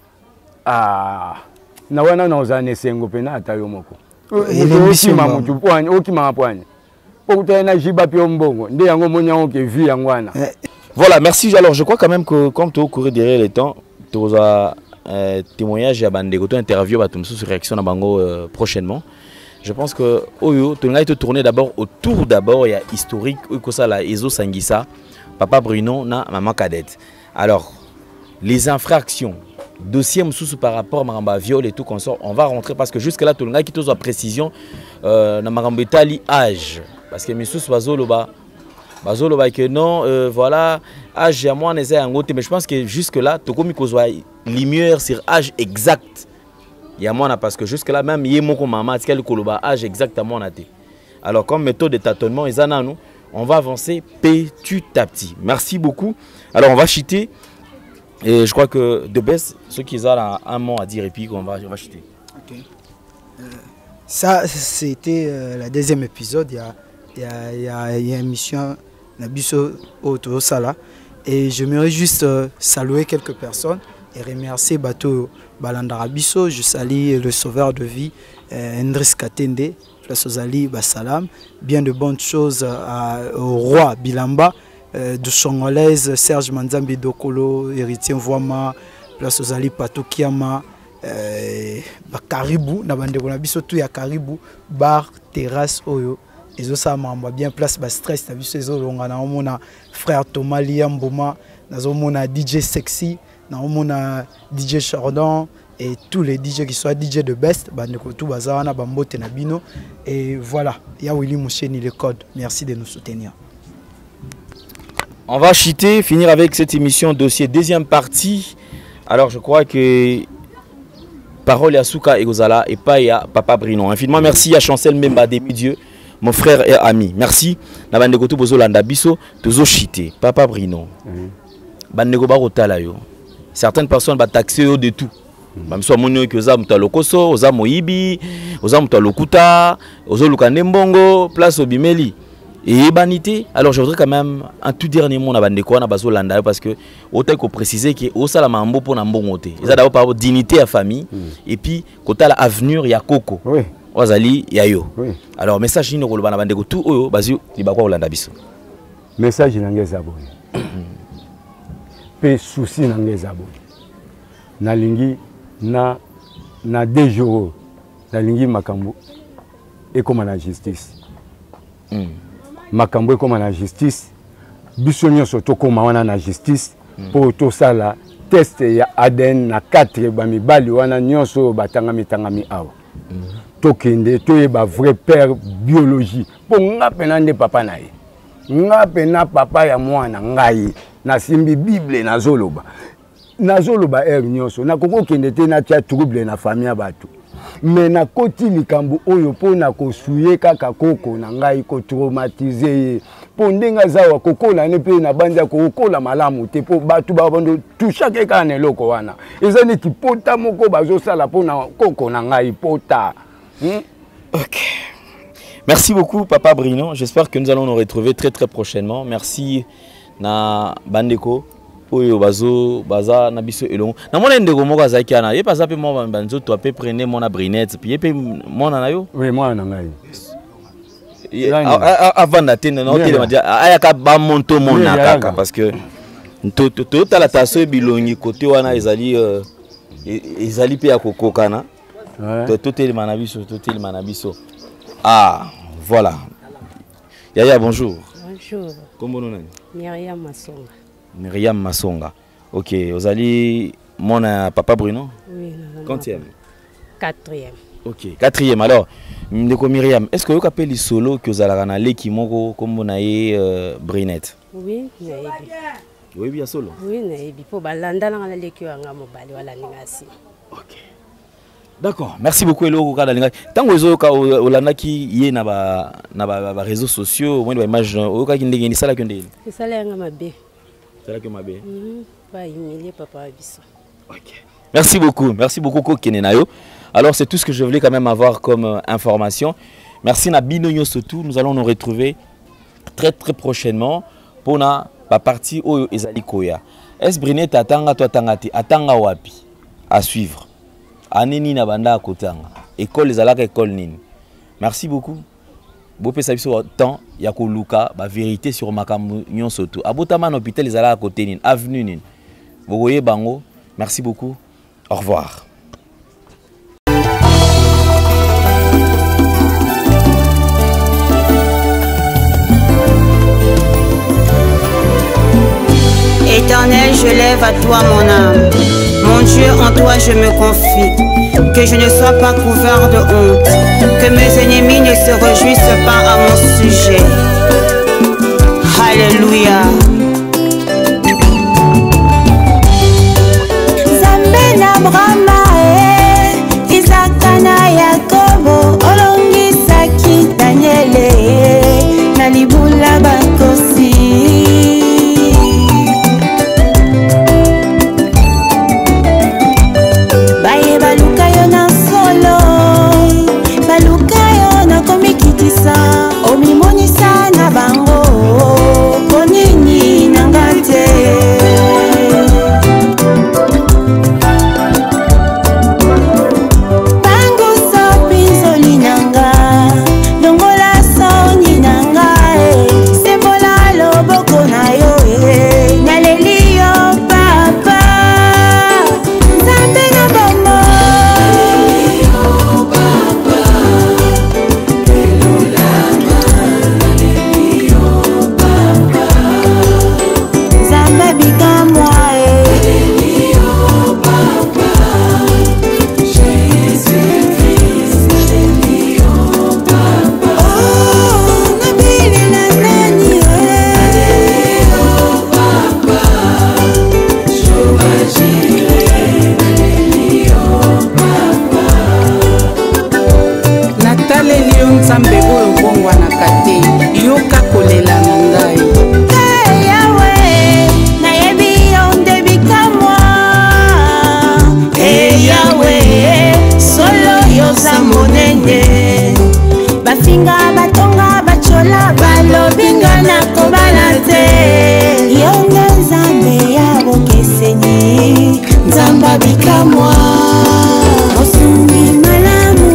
ah na wana na ozane sengo pena atayo moko émission ma mutu poanye okima poanye okuta na jiba pe mbongo nde yango monya oke vi yangwana. Voilà, merci. Alors je crois quand même que comme tu au cours derrière le temps tu as Euh, témoignage à Bandego, interview à tout sur réaction à Bango euh, prochainement. Je pense que Oyo, tu as été tourné d'abord autour d'abord il y a historique où ça la Ezo Sangisa, papa Bruno na maman Kadette. Alors les infractions, dossier moussou par rapport à Maramba viol et tout consort, on va rentrer parce que jusque là tout le monde qui a précision euh, na Maramba Tali âge parce que moussou bazolo ba bazolo ba que non euh, voilà âge à moi n'est un mais je pense que jusque là tout comme il lumière sur âge exact. Il y a moi parce que jusque là même il y a mon maman qui a le âge exactement naté. Alors comme méthode de tâtonnement ils en nous on va avancer petit à petit. Merci beaucoup. Alors on va chuter et je crois que de best ceux qui ont un mot à dire et puis on va on va chuter. OK. Euh, ça c'était euh, le deuxième épisode, il y a il y a il y a, il y a une émission Nabiso Auto Sala et j'aimerais juste euh, saluer quelques personnes et remercier Bato Balandara Bisso, je salue le sauveur de vie euh, Ndris Katende, place aux Ali Bassalam, bien de bonnes choses à, au roi Bilamba, euh, de Songolaise, Serge Manzambi Dokolo, héritier Voama, place aux Ali Patou Kiama, euh, Caribou, Nabande Bisso, tout y a Caribou, bar, terrasse, Oyo. Et ça m'a bien place bas stress na biso ezo longa na mona frère Thomas Liamboma na mona D J Sexy na mona D J Chardon et tous les D J qui soient D J de best bandeko tout bazana bambote na bino et voilà ya Willy Moucheni le code. Merci de nous soutenir. On va chuter, finir avec cette émission dossier deuxième partie. Alors je crois que parole à Souka et Gozala et pas à Papa Bruno. Infiniment merci à Chancel Memba des Dieu mon frère et ami. Merci. Na bandeko to bozo landa biso, tozo chité. Papa Brino. Bandeko ba rotala yo. Certaines personnes ba taxer yo de tout. Même soit monyo que za muta lokoso, oza moyibi, oza muta lokuta, ozo lukande mbongo, place obimeli. Et banité. Alors je voudrais quand même un tout dernier mot na bandeko na bazo landa parce que autant qu'on préciser que au sala mambo pour na mbongo te. Ils a d'abord par dignité à famille et puis kota la avenir ya koko. Oui. Ozali ya yo. Oui. Alors message ni ko na bandeko tout oyo bazo libakwa olanda biso. Message nangeza boy. Pe souci nangeza boy. Na lingi na na deux jours na lingi makambo et comme la justice. Mm. Makambo comme la justice biso nyonso tokoma wana na justice pour to sala test ya A D N na quatre ba mibali wana nyonso batanga mitangami awa tokende toyeba vrai père biologie pour ngape na nde papa na ye ngape na papa ya mwana ngai na simbi bible na zoloba na zoloba er nyonso na koko kende te na tia trouble na famille ya bato mais na koti likambo oyo po na kosuye kaka koko na ngai ko traumatiser po ndenga zawa kokola ne pe na banja kokola malamu te po batu ba bondo tout chaque kana loko wana ezani ti pota moko bazo sala po na koko na ngai pota. hmm? OK. Merci beaucoup Papa Brino, j'espère que nous allons nous retrouver très très prochainement. Merci na bandeko oyo bazo baza na biso elongo na mona ndeko moko azaki ana ye pasa pe mo banzo to pe prene mona Brinette puis pe mona na yo oui moi na ngai avant d'atteindre na hôtel madia ayaka ba monto mona kaka parce que to to tala taso bilongi côté wana ezali ezali pe ya kokokana to totel manabiso totel manabiso. Ah voilà. Yaya bonjour. Bonjour. Comment on est? Myriam Masonga. Myriam Masonga. Ok, vous allez mon Papa Bruno? Oui. Quantième? Quatrième. Ok, quatrième. Alors, Myriam, est-ce que vous avez les solos que vous allez aller qui m'ont comme vous avez Brinette? Oui, naïbi. Oui, bien solo. Oui, naïbi. Pour balanda na la leki wanga mobali wala ningasi. Ok. D'accord. Merci beaucoup Elo ka dalinga. Tango ezo ka olanda ki ye na ba na ba réseaux sociaux, moi ba image o ka kindenge ni sala kyondele. C'est ça là mabe. C'est là que mabe. Mhm. Pas humilier papa biso. OK. Merci beaucoup. Merci beaucoup Kokenenayo. Alors c'est tout ce que je voulais quand même avoir comme euh, information. Merci na Binonyo surtout. Nous allons nous retrouver très très prochainement pour na ba partie oyo ezali koya. Est Brinette atanga to atangati atanga wapi à suivre. Aneni na banda kotanga. École les alaka école nini. Merci beaucoup. Bopé sa biso temps ya ko luka ba vérité sur makambo nyonso tout. Abotama na hôpital les alaka côté nini, avenue nini. Vous voyez bango. Merci beaucoup. Au revoir. Éternel, je lève à toi mon âme. Mon Dieu, en toi je me confie. Que je ne sois pas couvert de honte. Que mes ennemis ne se réjouissent pas à mon sujet. Alléluia. Zambena Brahma e Isaka na Yakobo olongisaki Daniele na libula bakosi. Omimonisa na bango konini bafinga batonga bachola balobinga na kobala te yonga nzambe ya bokeseni nzamba bikamwa osungi malamu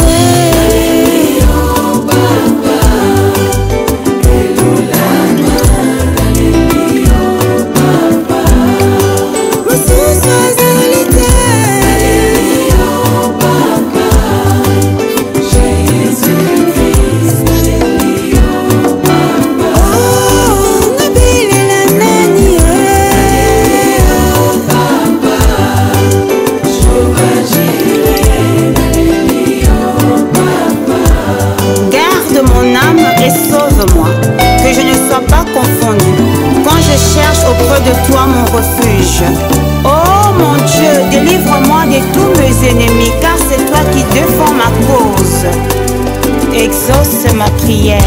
auprès de toi mon refuge. Oh mon Dieu, délivre-moi de tous mes ennemis, car c'est toi qui défends ma cause. Exauce ma prière.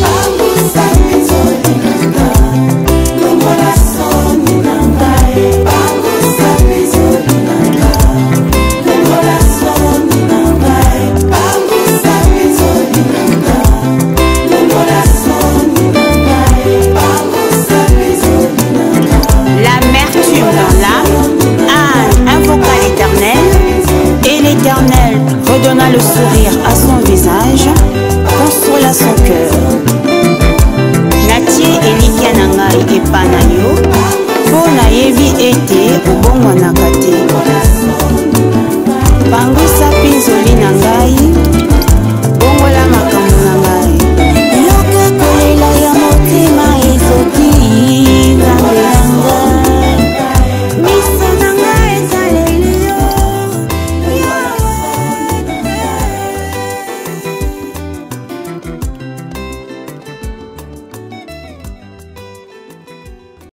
L'Éternel redonna le sourire à son visage, consola son cœur. Natie elikia na ngai epa na yo, mpo nayebi ete obongwanaka te.